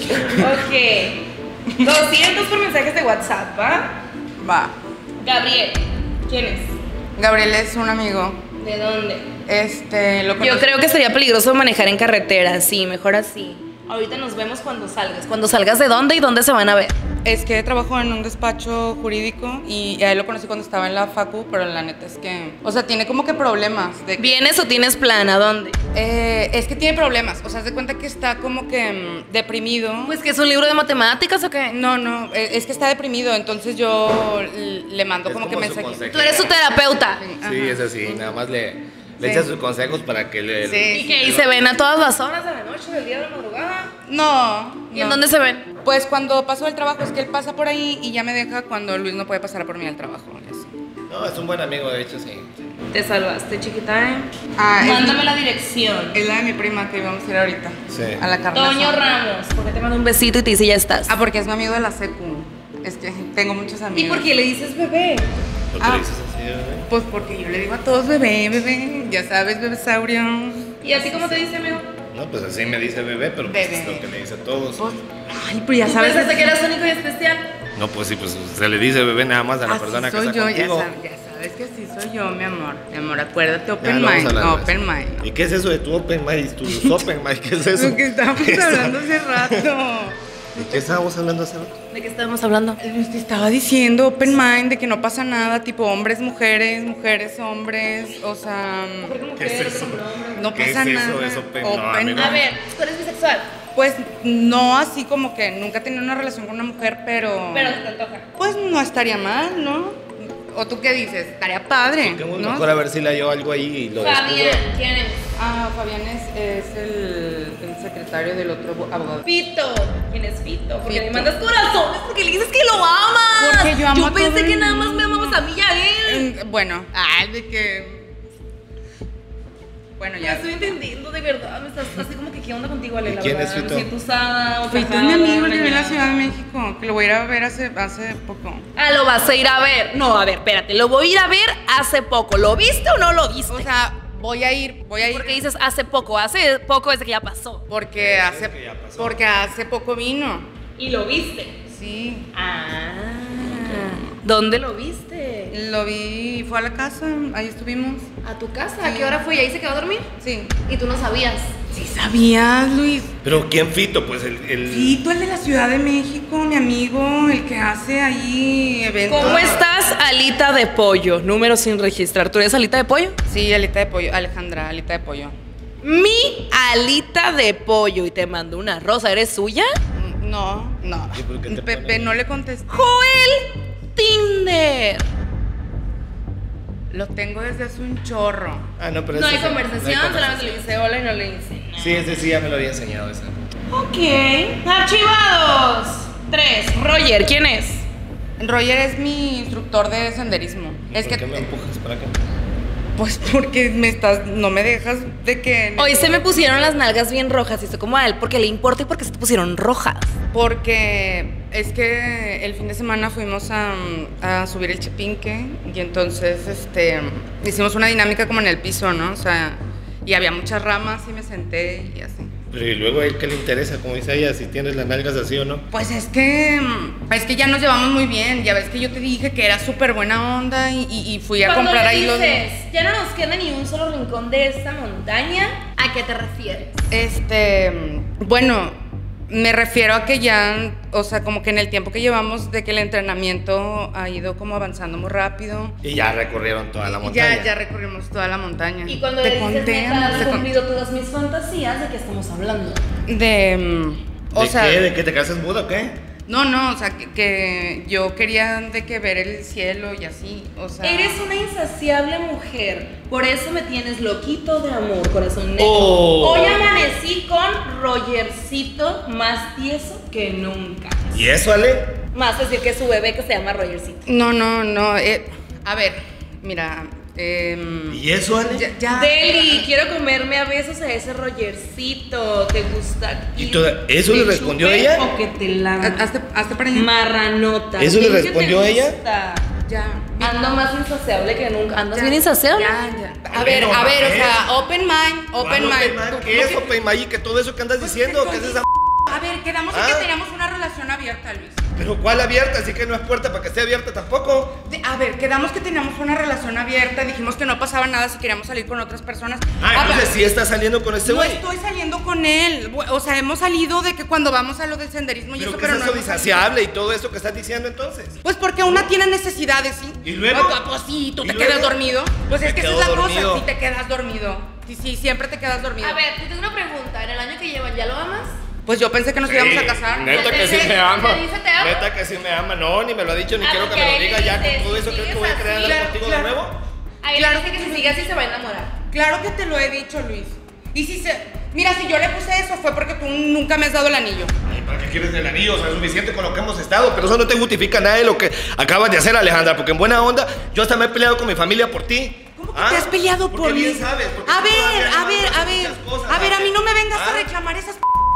Ok. doscientos por mensajes de WhatsApp, ¿va? Va. Gabriel, ¿quién es? Gabriel es un amigo. ¿De dónde? Este, lo Yo conozco. creo que sería peligroso manejar en carretera, sí, mejor así. Ahorita nos vemos cuando salgas. Cuando salgas, ¿de dónde y dónde se van a ver? Es que trabajo en un despacho jurídico y a él lo conocí cuando estaba en la facu, pero la neta es que, o sea, tiene como que problemas. De, ¿Vienes o tienes plan? ¿A dónde? Eh, es que tiene problemas, o sea, haz de cuenta que está como que mm, deprimido. Pues que es un libro de matemáticas o qué. No, no, eh, es que está deprimido, entonces yo l- le mando Es como, que como su mensajes. consejo. Tú eres su terapeuta. Sí, es así, nada más le, le Sí. echa sus consejos para que le... Sí. ¿Y qué? ¿Y se ven a todas las horas de la noche, del día, de la madrugada? No. ¿Y no. en dónde se ven? Pues cuando paso del trabajo, es que él pasa por ahí y ya me deja cuando Luis no puede pasar por mí al trabajo. y así. No, es un buen amigo, de hecho, sí. Te salvaste, chiquita, ¿eh? Ah, es- Mándame la dirección. Es la de mi prima que íbamos a ir ahorita. Sí. A la carne. Toño asada. Ramos, ¿por qué te mando un besito y te dice ya estás? Ah, porque es mi amigo de la secu. Es que tengo muchos ¿Y amigos. por qué le dices bebé? ¿Por qué Ah. le dices así, bebé? Pues porque yo le digo a todos bebé, bebé. Ya sabes, bebesaurio. ¿Y a ti cómo te dice, amigo? No, pues así me dice bebé, pero pues Bebé. es lo que le dice a todos. Pues, ay, pues ya ¿Tú sabes. pensaste que eras único y especial? No, pues sí, pues se le dice bebé nada más a la Así persona que soy está yo, ya contigo. sabes, ya sabes que así soy yo, mi amor. Mi amor, acuérdate, Ya, open lo vamos a mind. hablar Open después. mind. ¿Y qué es eso de tu open mind? ¿Tus open mind? ¿Qué es eso? Lo que estábamos Eso. hablando hace rato. ¿De qué estábamos hablando hace rato? ¿De qué estábamos hablando? Te estaba diciendo open mind, de que no pasa nada, tipo hombres, mujeres, mujeres, hombres, o sea, ¿Qué es eso? no ¿Qué pasa es eso? nada. Es open- no, Open a mí no. mind. A ver, ¿tú eres bisexual? Pues no así como que nunca he tenido una relación con una mujer, pero... Pero se te antoja. Pues no estaría mal, ¿no? ¿O tú qué dices? Estaría padre, Busquemos ¿no? mejor a ver si le hallo algo ahí y lo Fabián, descubro. ¿quién es? Ah, Fabián es, es el, el secretario del otro abogado. Fito. ¿Quién es Fito? Porque Fito. le mandas corazones porque le dices que lo amas. Porque yo amo a pensé todo que el nada más me mundo. amabas a mí y a él. Mm, Bueno, ay, de que... Bueno, Ya ya. estoy entendiendo, de verdad. Me estás así como que, ¿qué onda contigo, Ale? ¿Y La quién verdad, es Fito? Me siento usada, Fito es ultrajada, mi amigo, el que vive en la regañada. Ciudad de México, que lo voy a ir a ver hace, hace poco. Ah, lo vas a ir a ver. No, a ver, espérate. Lo voy a ir a ver hace poco. ¿Lo viste o no lo viste? O sea, voy a ir, voy a ir. Porque dices hace poco. Hace poco desde que ya pasó. Porque hace, que ya pasó. porque hace poco vino. ¿Y lo viste? Sí. Ah. ¿Dónde lo viste? Lo vi, fue a la casa, ahí estuvimos. ¿A tu casa? ¿A qué hora fue? ¿Y ahí se quedó a dormir? Sí. ¿Y tú no sabías? Sí sabías, Luis. ¿Pero quién Fito? Pues el... el... Fito, el de la Ciudad de México, mi amigo, el que hace ahí eventos. ¿Cómo estás, Alita de Pollo? Número sin registrar. ¿Tú eres Alita de Pollo? Sí, alita de pollo, Alejandra, alita de pollo. Mi Alita de Pollo. Y te mando una rosa. ¿Eres suya? Mm, No, no. ¿Y por qué te Pepe, pone? no le contesté. Joel Tinder. Lo tengo desde hace un chorro. Ah, no, pero No ese hay sí, conversación, no hay solamente le dice hola y no le dice nada. Sí, ese sí ya me lo había enseñado ese. Ok. Archivados. Tres. Roger, ¿quién es? Roger es mi instructor de senderismo. Es ¿Por que, qué me empujas para acá? pues porque me estás, no me dejas de que... Hoy se me pusieron las nalgas bien rojas y estoy como a él porque le importa y porque se te pusieron rojas. Porque es que el fin de semana fuimos a, a subir el Chepinque y entonces este, hicimos una dinámica como en el piso, ¿no? O sea, y había muchas ramas y me senté y así. Pero y luego a él qué le interesa, como dice ella, si tienes las nalgas así o no. Pues es que, es que ya nos llevamos muy bien. Ya ves que yo te dije que era súper buena onda y, y- y fui a comprar ahí los... ya no nos queda ni un solo rincón de esta montaña, ¿a qué te refieres? Este, bueno, me refiero a que ya, o sea, como que en el tiempo que llevamos de que el entrenamiento ha ido como avanzando muy rápido. Y ya recorrieron toda la Y montaña. Ya, ya recorrimos toda la montaña. Y cuando Te le dices conté, neta, has te con- cumplido todas mis fantasías, ¿de qué estamos hablando? De, mm, o ¿De sea, qué? ¿De qué te casas muda o qué? no, no, o sea, que, que yo quería de que ver el cielo y así, o sea. Eres una insaciable mujer, por eso me tienes loquito de amor, corazón negro. Oh. Hoy amanecí con Rogercito más tieso que nunca. ¿Y eso, Ale? Más decir que es su bebé que se llama Rogercito. No, no, no, eh, a ver, mira, em, ¿Y eso, Ale? ya, ya. Deli, quiero comerme a besos a ese Rogercito. ¿Te gusta? ¿Y que toda- eso te le respondió chupe ella? O que te lama. Hazte, hazte para allá. Marranota. ¿Eso le Dime que respondió te ella? gusta. Ya. Ando más insaciable que nunca. ¿Andas Ya, bien insaciable? Ya, ya. A A ver, ver, a ver, o ¿eh? sea, open mind, open ¿Cuál mind. mind? Tú- ¿Qué tú es que- open mind? ¿Qué todo eso que andas Pues, diciendo? ¿qué ¿Qué es cosa? esa A ver, quedamos en Ah. que teníamos una relación abierta, Luis. ¿Pero cuál abierta? Así que no es puerta para que esté abierta tampoco. De- a ver, quedamos que teníamos una relación abierta, dijimos que no pasaba nada si queríamos salir con otras personas. Ah, entonces pero- sí estás saliendo con este No güey. estoy saliendo con él. O sea, hemos salido de que cuando vamos a lo del senderismo y ¿Pero eso, qué pero es no eso hemos insaciable y todo eso que estás diciendo entonces? salido. Pues porque una tiene necesidades, ¿sí? ¿Y luego? Pues, pues sí, tú ¿Y te luego? quedas dormido. Pues Me es que esa quedo es la dormido. cosa, sí te quedas dormido. Sí, sí, siempre te quedas dormido. A ver, te tengo una pregunta. ¿En el año que llevan ya lo amas? Pues yo pensé que nos íbamos a casar. Neta que sí ¿Te- me ama. te dice te amo? Neta que sí me ama. No, ni me lo ha dicho, ni Ah, quiero que porque me lo ahí diga le ya dices, con todo eso. si ¿Crees que sigues voy a querer así, andar claro, contigo claro. de nuevo? Ahí Claro le dice que que sí. si sigue así se va a enamorar. Claro que te lo he dicho, Luis. Y si se... Mira, si yo le puse eso fue porque tú nunca me has dado el anillo. Ay, ¿para qué quieres el anillo? O sea, es suficiente con lo que hemos estado. Pero eso no te justifica nada de lo que acabas de hacer, Alejandra. Porque en buena onda, yo hasta me he peleado con mi familia por ti. ¿Cómo que ¿Ah? te has peleado Porque por mí? bien sabes, porque a tú ver, todavía a no ver, haces a ver. muchas cosas, A ver, a ¿sabes? mí no me vengas a ¿Ah? reclamar esas...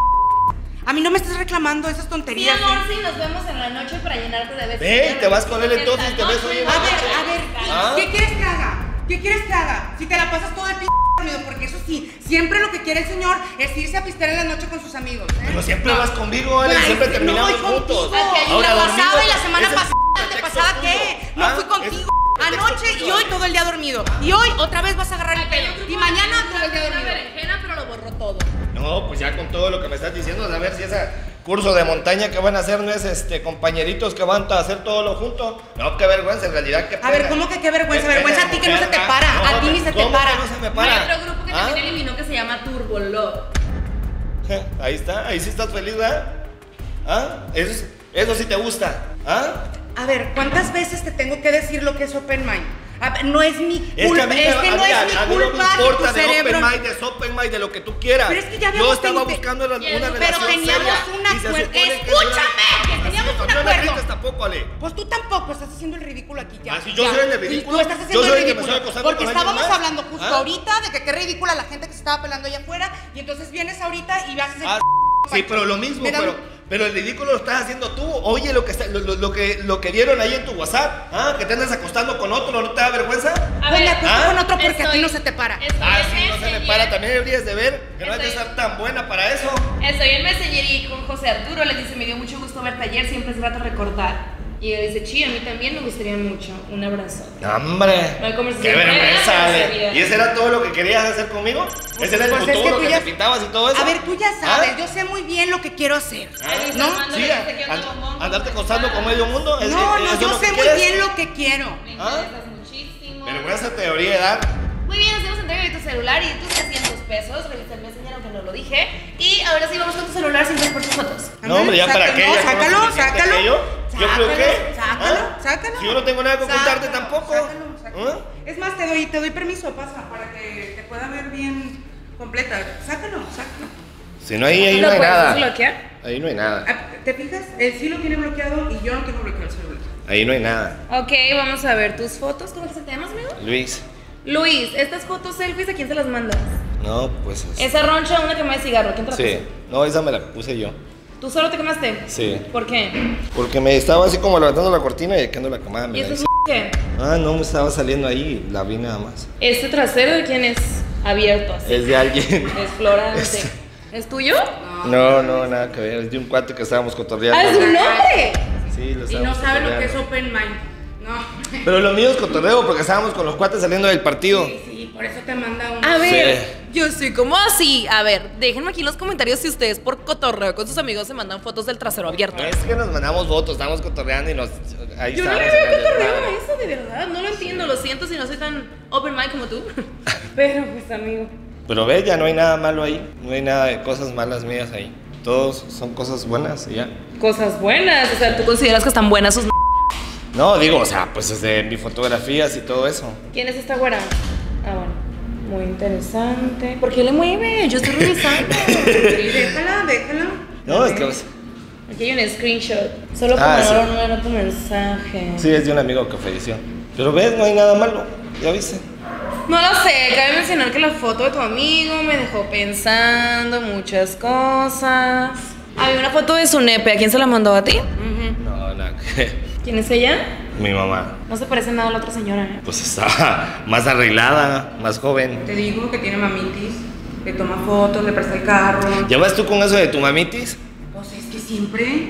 A mí no me estés reclamando esas Sí, tonterías. amor, sí, nos vemos en la noche para llenarte de besos. Ven, te vas con él entonces y te ves hoy en la A ver, noche. a ver, ¿Ah? ¿qué quieres que haga? ¿Qué quieres que haga? Si te la pasas todo el p dormido, porque eso sí, siempre lo que quiere el señor es irse a pistear en la noche con sus amigos. ¿eh? Pero siempre vas conmigo, Ale. Pues, Siempre no terminamos voy juntos. contigo. Aquí hay Ahora, la dormido, pasada y la ese- semana ese pasada, es ¿la pretexto pasada tuyo. qué? No ¿Ah? fui Ese contigo es pretexto anoche y tuyo. hoy todo el día dormido. Y hoy otra vez vas a agarrar el pelo. Y mañana todo el día Una dormido. berenjena, pero lo borró todo. No, pues ya con todo lo que me estás diciendo, a ver si esa curso de montaña que van a hacer, no es este, compañeritos que van a hacer todo lo junto. No, qué vergüenza, en realidad, qué pena. A ver, ¿cómo que qué vergüenza? Qué Vergüenza pena, a ti que no se te mujer, para. no, A ti ni se te ¿cómo para. que no se me Hay para? otro grupo que ¿Ah? también eliminó que se llama Turbo Love. Ahí está, ahí sí estás feliz, ¿verdad? ¿Ah? Eso, eso sí te gusta, ¿ah? A ver, ¿cuántas veces te tengo que decir lo que es open mind? A ver, no es mi culpa, Es que a mí, es me- que a no mí- es a- mi a mí no me culpa que importa tu de cerebro... open mind, de open mind, de lo que tú quieras. Pero es que ya Yo habíamos estaba teni- buscando una, una Pero relación teníamos seria. un y se acuerdo. supone que ¡Escúchame! eso era- Que teníamos Así, un no me acuerdo. grites tampoco, Ale. Pues tú tampoco, estás haciendo el ridículo aquí ya. Ah, si yo ya. soy el de Sí, ridículo. Tú estás Yo haciendo soy el el que me ridículo. estoy acostando Porque con alguien estábamos más. hablando justo ¿Ah? ahorita de que qué ridícula la gente que se estaba pelando allá afuera y entonces vienes ahorita y haces el... Ah, sí, pero lo mismo, Me da- pero, pero el ridículo lo estás haciendo tú. Oye, lo que, está, lo, lo- lo que, lo que vieron ahí en tu WhatsApp, ¿ah? Que te andas acostando con otro, ¿no te da vergüenza? A Pues me ver, acuesto ¿ah? con otro porque a ti Estoy- no se te para. estoy Ah, en sí, no se me Messenger. para. También deberías de ver que no has de Estoy- estar tan buena para eso. Estoy en Messenger y con José Arturo le dice, me dio mucho gusto verte ayer, siempre es grato recordar. Y él dice, sí, a mí también me gustaría mucho, un abrazo. ¡Hombre! No hay conversación ¡Qué vergüenza, previa, Ale! pero ¿Y ese era todo lo que querías hacer conmigo? ¿Ese era el Pues es que futuro tú que, ya- te pintabas y todo eso? A ver, tú ya sabes, ¿Ah? yo sé muy bien lo que quiero hacer. Ay, ¿No? Armando, Sí, le dice que an- anda bombón, andarte ¿cómo acostando estás? con medio mundo. ¿Es- No, es- no, eso yo es lo sé que muy quieres? bien lo que quiero. Me ¿Ah? interesas muchísimo. Vergüenza te debería dar. Muy bien, hacemos entrega de tu celular y tus trescientos pesos. Revisa el Messenger aunque no lo dije. Y ahora sí vamos con tu celular sin por tus fotos. No, hombre, ya para Sácalo, qué. no, ya con lo sácalo, suficiente sácalo. que Yo, yo creo que. Sácalo, ¿ah? sácalo. Si yo no tengo nada que ocultarte Sácalo, tampoco. sácalo, sácalo. ¿Ah? Es más, te doy, te doy permiso, pasa, para que te pueda ver bien completa. Sácalo, sácalo. Si no, ahí, ahí no ¿Lo hay puedes nada. desbloquear? Ahí no hay nada. Ah, ¿te fijas? Él sí lo tiene bloqueado y yo no tengo bloqueado el celular. Ahí no hay nada. Ok, vamos a ver tus fotos. ¿Cómo se te llamas, amigo? Luis. Luis, estas fotos selfies, ¿a quién se las mandas? No, pues. es- Esa roncha, una quema de cigarro, ¿quién te la Sí. puso? No, esa me la puse yo. ¿Tú solo te quemaste? Sí. ¿Por qué? Porque me estaba así como levantando la cortina y echando la camada. Me ¿Y la esto es hice. qué? Ah, no, me estaba saliendo ahí. La vi nada más. ¿Este trasero de quién es? Abierto así. Es de alguien. Desflorante. Es- ¿Es tuyo? No, no, nada que ver. Es de un cuate que estábamos cotorreando. ¡Ah, es un nombre! Sí, lo Y estábamos no sabe lo que es cotorreando. open mind. No. Pero lo mío es cotorreo porque estábamos con los cuates saliendo del partido. Sí, sí, por eso te manda un... A ver, Sí. yo soy como así. A ver, déjenme aquí en los comentarios si ustedes por cotorreo con sus amigos se mandan fotos del trasero abierto. No es que nos mandamos votos, estábamos cotorreando y nos. Ahí Yo no le estábamos veo en el cotorreo desmadre. a eso, de verdad. No lo entiendo, lo siento si no soy tan open mind como tú. Pero pues, amigo. Pero ves, ya no hay nada malo ahí. No hay nada de cosas malas mías ahí. Todos son cosas buenas y ya. Cosas buenas. O sea, ¿tú consideras que están buenas sus m-? No, digo, o sea, pues desde mis fotografías y todo eso. ¿Quién es esta güera? Ah, bueno. Muy interesante. ¿Por qué le mueve? Yo estoy revisando. Sí, déjala, déjala. No, es que. pues, Aquí hay un screenshot. Solo Ah, como sí. no era tu mensaje. Sí, es de un amigo que falleció. Pero ves, no hay nada malo. ¿Ya viste? No lo sé, cabe mencionar que la foto de tu amigo me dejó pensando muchas cosas. Había una foto de su nepe, ¿a quién se la mandó? ¿A ti? No, nada. que- ¿Quién es ella? Mi mamá. No se parece nada a la otra señora, ¿eh? Pues está más arreglada, más joven. Te digo que tiene mamitis, le toma fotos, le presta el carro. ¿Ya vas tú con eso de tu mamitis? Pues es que siempre.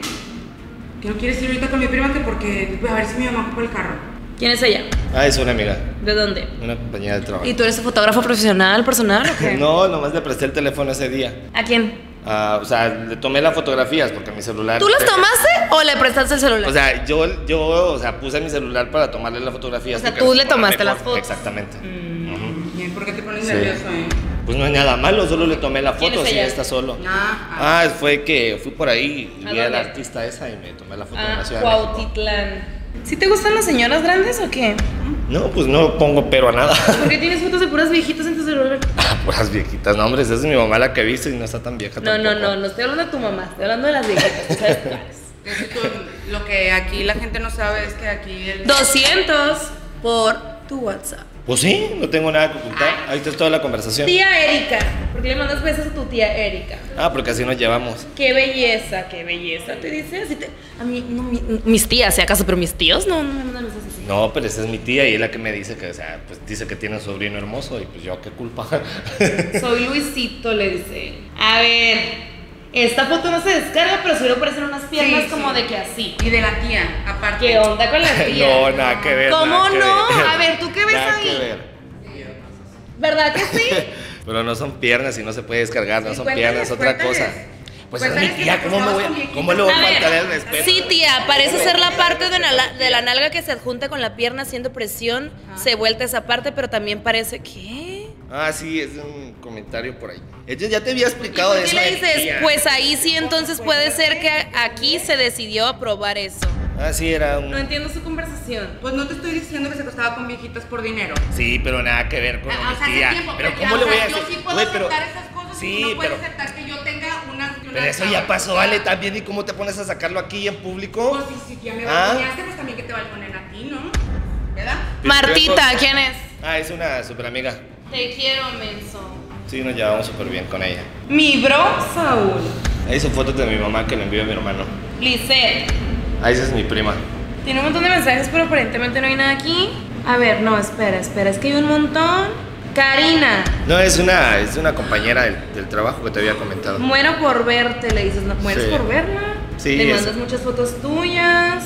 Que no quieres ir ahorita con mi prima que porque a ver si mi mamá ocupa el carro. ¿Quién es ella? Ah, es una amiga, ¿De dónde? una compañera de trabajo. ¿Y tú eres fotógrafo profesional, personal o qué? No, nomás le presté el teléfono ese día. ¿A quién? Ah, o sea, le tomé las fotografías porque mi celular. ¿Tú las tomaste o le prestaste el celular? O sea, yo, yo, o sea, puse mi celular para tomarle las fotografías. O sea, porque tú las le tomaba tomaste mejor. las fotos. Exactamente. Ujú. Bien, ¿por qué te pones Sí. nervioso, eh? Pues no hay nada malo, solo le tomé la ¿Quién foto, es sí, ella? está solo. Ah, Ah, fue que fui por ahí y ¿A vi a la dónde? artista esa y me tomé la foto en Ah, la Ciudad de México. Cuautitlán. ¿Sí te gustan las señoras grandes o qué? No, pues no pongo pero a nada. ¿Por qué tienes fotos de puras viejitas en tu celular? Puras viejitas, no, hombre, esa es mi mamá la que viste y no está tan vieja No, tampoco. no, no, no estoy hablando de tu mamá, estoy hablando de las viejitas. ¿Sabes cuáles? es que tú- lo que aquí la gente no sabe es que aquí el... doscientos por tu WhatsApp. Pues sí, no tengo nada que ocultar. Ahí está toda la conversación. Tía Erika. ¿Por qué le mandas besos a tu tía Erika? Ah, porque así nos llevamos. Qué belleza, qué belleza. Te dice así. Te... A mí, no, mi- mis tías, si acaso, pero mis tíos no, no me mandan besos así. No, pero esa es mi tía y es la que me dice que, o sea, pues dice que tiene un sobrino hermoso y pues yo, qué culpa. Soy Luisito, le dice. A ver, esta foto no se descarga, pero sí le parecen unas piernas Sí, como sí. de que así. Y de la tía, aparte. ¿Qué onda con la tía? No, nada que ver. ¿Cómo nada que no? ver. A ver, ¿tú qué ves Nada ahí? que ver. ¿Verdad que sí? Pero no son piernas y no se puede descargar, no Sí, son cuéntales, piernas, otra cuéntales. cosa. Pues, Pues es mi sabes que tía, te ¿cómo me voy acostabas con a, viejitas. cómo le voy a A ver, faltar el respeto? sí, tía, parece ser la parte de, la- de la nalga que se adjunta con la pierna haciendo presión. Se vuelta esa parte, pero también parece. ¿Qué? Ah, sí, es un comentario por ahí. Entonces ya te había ¿Y explicado por de qué eso. le de dices? tía. Pues ahí sí, entonces puede ser que aquí se decidió aprobar eso. Ah, sí, era un... No entiendo su conversación. Pues no te estoy diciendo que se acostaba con viejitas por dinero. Sí, pero nada que ver con Ah, o sea, mi hace tía. tiempo, Pero ya, ¿cómo o le voy sea, a decir? Yo sí puedo Güey, pero- aceptar esas cosas. Sí, tú no puedes pero- aceptar que yo tenga unas. Pero eso ya pasó, Ale, también. ¿Y cómo te pones a sacarlo aquí en público? Pues si, si ya me Ah. balconeaste, pues también que te balconen a ti, ¿no? ¿Verdad? Martita, ¿quién es? Ah, es una super amiga. Te quiero, menso. Sí, nos llevamos súper bien con ella. Mi bro, Saúl. Ahí son fotos de mi mamá que le envió a mi hermano. Lisette. Ahí esa es mi prima. Tiene un montón de mensajes, pero aparentemente no hay nada aquí. A ver, no, espera, espera, es que hay un montón. Karina, No, es una, es una compañera del, del trabajo que te había comentado. muero por verte, le dices, ¿no mueres Sí. por verla? Sí, Le es- mandas muchas fotos tuyas.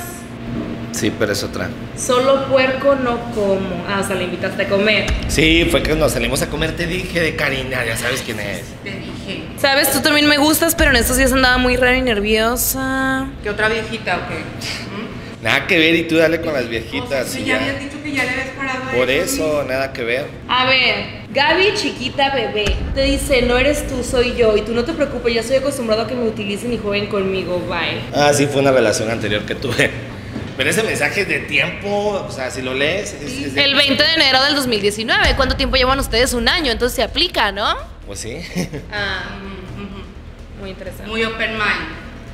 Sí, pero es otra. Solo puerco no como. Ah, o sea, le invitaste a comer. Sí, fue que nos salimos a comer, te dije de Karina, ya sabes quién es. Te dije. Sabes, tú también me gustas, pero en estos días andaba muy rara y nerviosa. ¿Qué otra viejita o qué? ¿Mm? Nada que ver, y tú dale con las O viejitas sea, y ya ya. habías dicho que ya le habías parado a Por eso, eso, nada que ver. A ver, Gaby, chiquita bebé, te dice, no eres tú, soy yo. Y tú no te preocupes, ya estoy acostumbrado a que me utilicen y jueguen conmigo, bye. Ah, sí, fue una relación anterior que tuve. Pero ese mensaje es de tiempo, o sea, si lo lees, es, es de- El veinte de enero del dos mil diecinueve. ¿Cuánto tiempo llevan ustedes? Un año, entonces se aplica, ¿no? Pues sí. Ah, Ujú, ujú. muy interesante. Muy open mind.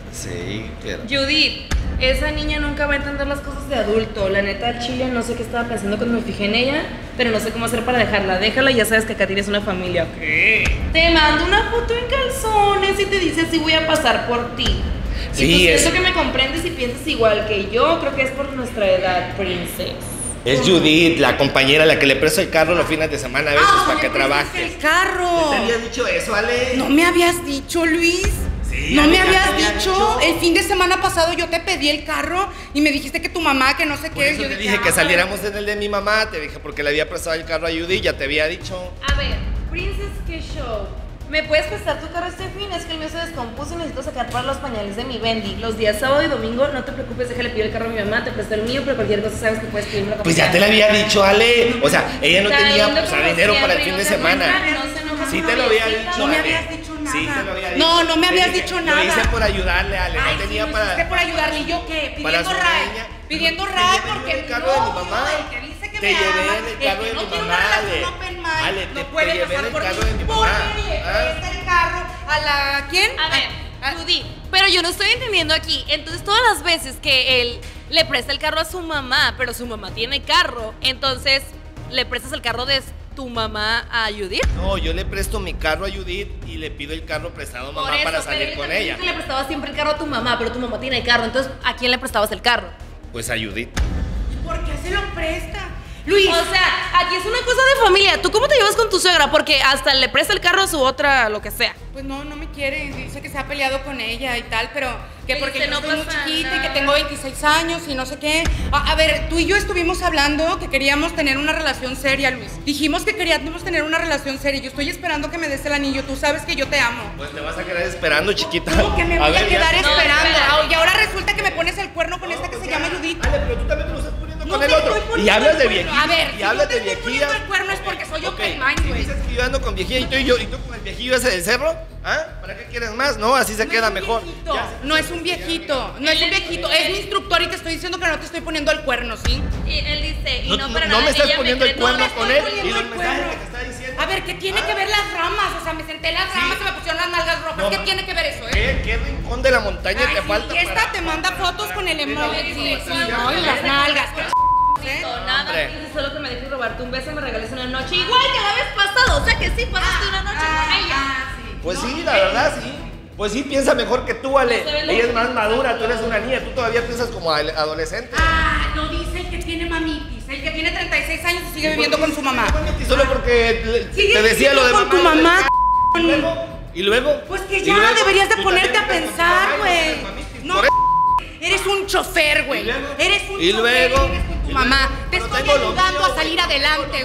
Sí, pero... Judith, esa niña nunca va a entender las cosas de adulto. La neta, al chile, no sé qué estaba pensando cuando me fijé en ella, pero no sé cómo hacer para dejarla. Déjala, ya sabes que acá tienes una familia. ¿Qué? Te mando una foto en calzones y te dice así voy a pasar por ti. Sí, y tú es- siento que me comprendes y piensas igual que yo. Creo que es por nuestra edad, princess. Es Judith, la compañera a la que le presto el carro los fines de semana a veces Ah, para oye, que pues, trabaje. es el carro. ¿Te había dicho eso, Ale? No me habías dicho, Luis. Sí, no a mí me ya habías te había dicho. dicho. El fin de semana pasado yo te pedí el carro y me dijiste que tu mamá, que no sé Por qué. eso yo te dije ah, que saliéramos en el de mi mamá, te dije porque le había prestado el carro a Judith, ya te había dicho. A ver, Princess, ¿qué show? ¿Me puedes prestar tu carro este fin? Es que el mío se descompuso y necesito sacar para los pañales de mi Bendy. Los días sábado y domingo, no te preocupes, déjale pido el carro a mi mamá, te presto el mío, pero cualquier cosa sabes que puedes pedirme la Pues ya te lo había dicho, Ale. O sea, ella no Está tenía lindo pues, como dinero para el siempre, fin no de se semana. enoja, no se enoja Sí como te lo había viejita. dicho, No me Ale. habías dicho nada. Sí te lo había dicho. No, no me Te habías dije, dicho Lo nada. hice por ayudarle, Ale. Ay, No sí, tenía lo para... hiciste por ayudarle. ¿Y yo qué? para Pidiendo su ray. niña. Pidiendo Te ray llevé porque en el carro de mi mamá. el que dice que Te me llevé ama, en el carro que de no mi tiene mamá, una relación Ale. open mind, Ale, te- no te puede llevé en pasar el por carro mí. de mi ¿Por mamá. qué le Ah. presta el carro a la... ¿Quién? A ver, Ah, Judy, pero yo no estoy entendiendo aquí. Entonces, todas las veces que él le presta el carro a su mamá, pero su mamá tiene carro, entonces le prestas el carro de tu mamá a Judith. No, yo le presto mi carro a Judith y le pido el carro prestado a mamá Por eso, para pero salir yo con también ella. digo que le prestabas siempre el carro a tu mamá, pero tu mamá tiene carro. Entonces, ¿a quién le prestabas el carro? Pues a Judith. ¿Por qué se lo presta? Luis. O sea, aquí es una cosa de familia. ¿Tú cómo te llevas con tu suegra? Porque hasta le presta el carro a su otra, lo que sea. Pues no, no me quiere. Dice que se ha peleado con ella y tal, pero que Le porque dice, yo no estoy muy pasa chiquita y nada. que tengo veintiséis años y no sé qué. A, a ver, tú y yo estuvimos hablando que queríamos tener una relación seria, Luis. Dijimos que queríamos tener una relación seria. Yo estoy esperando que me des el anillo. Tú sabes que yo te amo. Pues te vas a quedar esperando, chiquita. ¿Cómo que me voy a, ver, ya- quedar No, esperando? espera. Ah, y ahora resulta que me pones el cuerno con esta que se llama Judith. Ale, pero tú también te lo estás poniendo No con te el otro. estoy poniendo Y hablas el de cuerno. viejillas. A ver, y si hablas yo te de estoy viejillas. poniendo el cuerno es porque soy Ok, open mind, si güey. dices que yo ando con viejilla y tú y yo, y tú con el viejillo ese del cerro, ¿ah? ¿Para qué quieres más? No, así se No queda es un mejor. viejito, Ya. No es un viejito, no es un viejito, es mi instructor y te estoy diciendo que no te estoy poniendo el cuerno, ¿sí? Y él dice, y No, no, no, para no nada. me estás ella poniendo el cree- cuerno no me con estoy él y poniendo los el mensajes cuerno. que te está diciendo. A ver, ¿qué tiene Ah. que ver las ramas? O sea, me senté en las Sí. ramas y me pusieron las nalgas rojas. No, ¿Qué ma- tiene que ver eso, eh? ¿Qué, ¿Qué rincón de la montaña Ay, te sí, falta? y esta para- te manda fotos con el emoji. Sí, Sí, sí, no, y las nalgas. ¿qué ¿eh? Nada, Hombre. dice solo que me dejes robarte un beso y me regales una noche. Igual que la vez pasada, o sea que sí pasaste una noche Ah, con ella. ah, sí. Pues No, sí, la verdad, sí. Pues sí, piensa mejor que tú, Ale. Se ve lo- Ella es más madura, tú eres una niña, tú todavía piensas como al- adolescente. Ah, lo dice el que tiene mamitis, el que tiene treinta y seis años y sigue viviendo con su mamá. Y solo porque le- Sigue te decía lo de viviendo con mamá. tu mamá. ¿Y luego? ¿Y luego? Pues que ¿Y ya luego? deberías de Tú ponerte a también vives con tu pensar, mamá y no güey. tienes mamitis, No, por eso. eres un chofer, güey. ¿Y luego? Eres un ¿Y chofer luego? y vives con tu ¿Y mamá. luego? Te Pero estoy tengo lo ayudando mío, a salir güey, adelante, tengo lo güey. mío.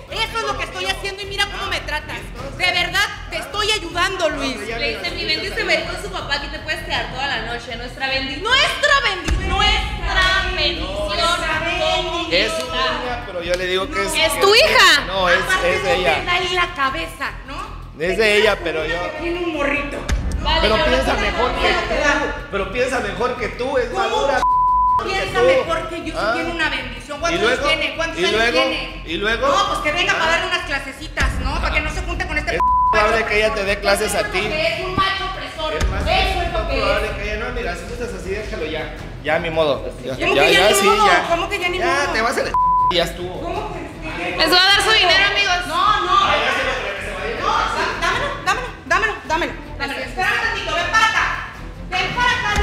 Eso es lo que estoy haciendo y mira cómo me tratas. De verdad, te estoy ayudando, Luis. Le dice, mi Bendy se va a ir con su papá, aquí te puedes quedar toda la noche. Nuestra Bendy, nuestra Bendy, nuestra bendición. Es su niña, pero yo le digo que es... ¿Es tu hija? No, es, Aparte es no de te ella. da ahí la cabeza, ¿no? Es de ella, pero yo... Tiene un morrito. Vale, Pero yo piensa no- mejor que tú. Pero piensa mejor que tú, es madura. Piensa tú. mejor que yo, Ah. si tiene una bendición. ¿Y ¿Cuántos luego? años tiene? ¿Cuántos ¿Y años luego? tiene? ¿Y luego? No, pues que venga Ah. para darle unas clasecitas, ¿no? Para que no se junte con este Es p***. probable que ella te dé clases a ti. Es un macho opresor. Es más, Eso es lo que probable es. que ella no, mira, si tú estás así, déjalo ya. Ya, a mi modo. Ya, ¿Cómo que ya ni modo? ¿Cómo que ya ni Ya, modo? te vas a la y ya estuvo. ¿Cómo que? Les voy a dar su dinero, amigos. No, no. No, dámelo, dámelo, dámelo, dámelo. dámelo. Espera un tantito, ven para acá. Ven para acá.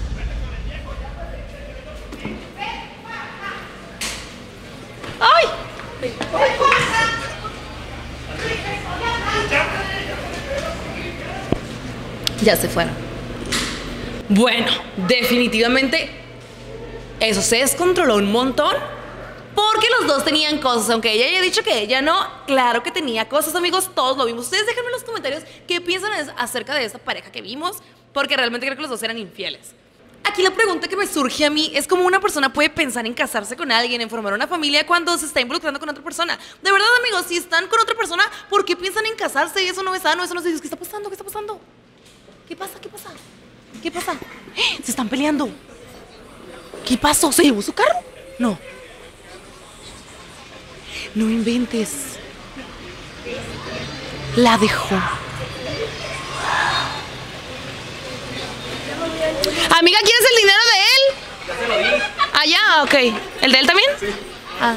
¡Ay! Ven para acá. Ya se fueron. Bueno, definitivamente eso se descontroló un montón. Porque los dos tenían cosas, aunque ella haya dicho que ella no, claro que tenía cosas, amigos, todos lo vimos. Ustedes déjenme en los comentarios qué piensan es- acerca de esta pareja que vimos, porque realmente creo que los dos eran infieles. Aquí la pregunta que me surge a mí es cómo una persona puede pensar en casarse con alguien, en formar una familia cuando se está involucrando con otra persona. De verdad, amigos, si están con otra persona, ¿por qué piensan en casarse? Eso no es sano, eso no es... ¿Qué está pasando? ¿Qué está pasando? ¿Qué pasa? ¿Qué pasa? ¿Qué pasa? ¡Eh! Se están peleando. ¿Qué pasó? ¿Se llevó su carro? No. No inventes. La dejó. Amiga, ¿quieres el dinero de él? Ya se lo di. Ah, ya, ok. ¿El de él también? Sí. Ah.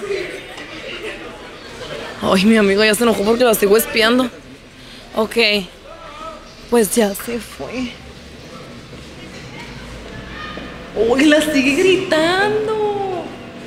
Ay, mi amigo ya se enojó porque la sigo espiando. Ok. Pues ya se fue. Uy, la sigue gritando.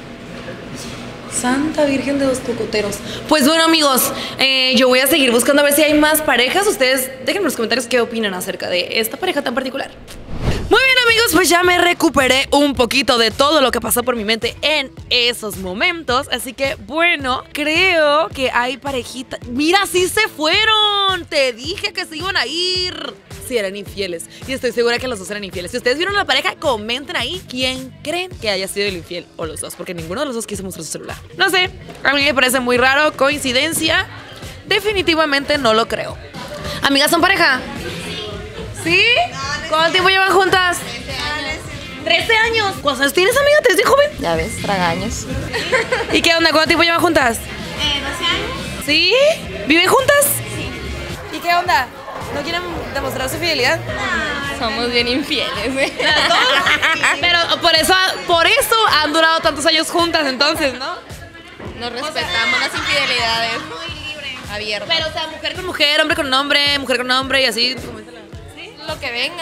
Santa Virgen de los Cocoteros. Pues bueno, amigos, eh, yo voy a seguir buscando a ver si hay más parejas. Ustedes déjenme en los comentarios qué opinan acerca de esta pareja tan particular. Muy bien, amigos, pues ya me recuperé un poquito de todo lo que pasó por mi mente en esos momentos. Así que, bueno, creo que hay parejita. Mira, sí se fueron. Te dije que se iban a ir. Sí, eran infieles. Y estoy segura que los dos eran infieles. Si ustedes vieron la pareja, comenten ahí quién creen que haya sido el infiel o los dos. Porque ninguno de los dos quiso mostrar su celular. No sé, a mí me parece muy raro. Coincidencia. Definitivamente no lo creo. Amigas, ¿son pareja? ¿Sí? ¿Cuánto tiempo llevan juntas? trece años. ¿Cuántos años tienes, amiga? ¿Te ves bien joven? Ya ves, tragaños. ¿Y qué onda? ¿Cuánto tiempo llevan juntas? Eh, doce años. ¿Sí? ¿Viven juntas? Sí. ¿Y qué onda? ¿No quieren demostrar su fidelidad? Somos bien infieles, ¿eh? ¿Las dos? Pero por eso, por eso han durado tantos años juntas entonces, ¿no? Nos respetamos las infidelidades. Muy libre. Abiertas. Pero, o sea, mujer con mujer, hombre con hombre, mujer con hombre y así. como dice la- Lo que venga.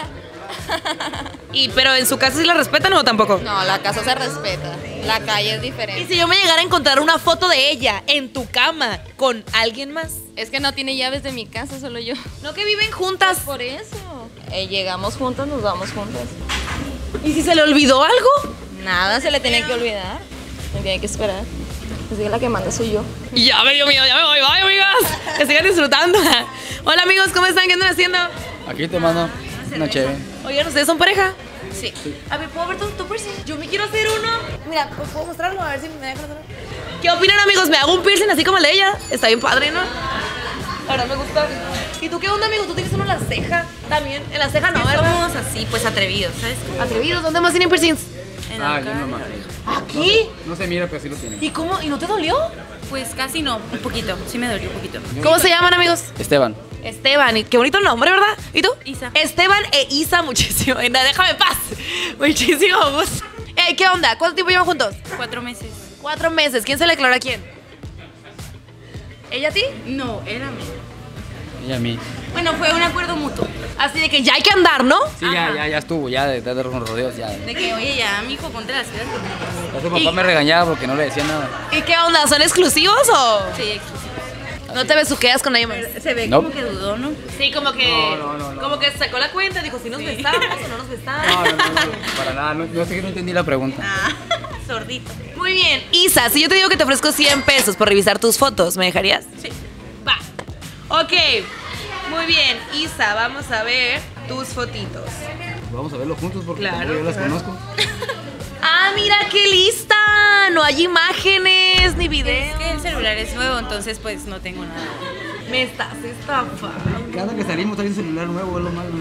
Y, pero en su casa sí la respetan o tampoco. No, la casa se respeta. La calle es Y diferente. si yo me llegara a encontrar una foto de ella en tu cama con alguien más. Es que no tiene llaves de mi casa, solo yo. No que viven juntas. Por eso. Eh, llegamos juntas, nos vamos juntas. ¿Y si se le olvidó algo? Nada se le tiene que olvidar. Me tiene que esperar. Así que la que manda soy yo. Ya me dio miedo, ya me voy, bye amigas. Que sigan disfrutando. Hola amigos, ¿cómo están? ¿Qué andan haciendo? Aquí te mando una chévere. Oigan, ¿ustedes son pareja? Sí. A ver, ¿puedo ver tu, tu piercing? Yo me quiero hacer uno. Mira, ¿puedo mostrarlo? A ver si me dejan hacerlo. ¿Qué opinan, amigos? ¿Me hago un piercing así como el de ella? Está bien padre, ¿no? Ahora me gusta. ¿Y tú qué onda, amigo? ¿Tú tienes uno en la ceja también? En la ceja no, ¿verdad? Somos así, pues atrevidos, ¿sabes? Atrevidos, ¿dónde más tienen piercings? Ah, yo nomás. ¿Aquí? No se mira, pero sí lo tiene. ¿Y cómo? ¿Y no te dolió? Pues casi no, un poquito, sí me dolió un poquito. ¿Cómo se llaman, amigos? Esteban. Esteban, y qué bonito nombre, ¿verdad? ¿Y tú? Isa. Esteban e Isa, muchísimo. Anda, déjame en paz. Muchísimo gusto. Ey, ¿qué onda? ¿Cuánto tiempo llevan juntos? Cuatro meses. Cuatro meses. ¿Quién se le declaró a quién? ¿Ella a ti? No, era mí. Y a mí. Bueno, fue un acuerdo mutuo. Así de que ya hay que andar, ¿no? Sí, ya, ya, ya estuvo, ya de, de dar unos rodeos, ya. De que, oye, ya, mijo, ponte las pilas conmigo. Ya su papá me regañaba porque no le decía nada. ¿Y qué onda? ¿Son exclusivos o...? Sí, exclusivo. No te besuqueas con nadie más. Se ve No. como que dudó, ¿no? Sí, como que... No, no, no, no. Como que sacó la cuenta, dijo si nos besamos o no nos besamos. No, no, no, no, para nada, no, no sé que no entendí la pregunta. Sordito. Muy bien. Isa, si yo te digo que te ofrezco cien pesos por revisar tus fotos, ¿me dejarías? Sí. Va. Ok. Muy bien. Isa, vamos a ver tus fotitos. Vamos a verlo juntos porque Claro, como yo las claro. conozco. Ah, mira qué lista. No hay imágenes ni Es videos. que el celular es nuevo, entonces pues no tengo nada. Me estás estafando. Cada que salimos hay un celular nuevo, es lo malo.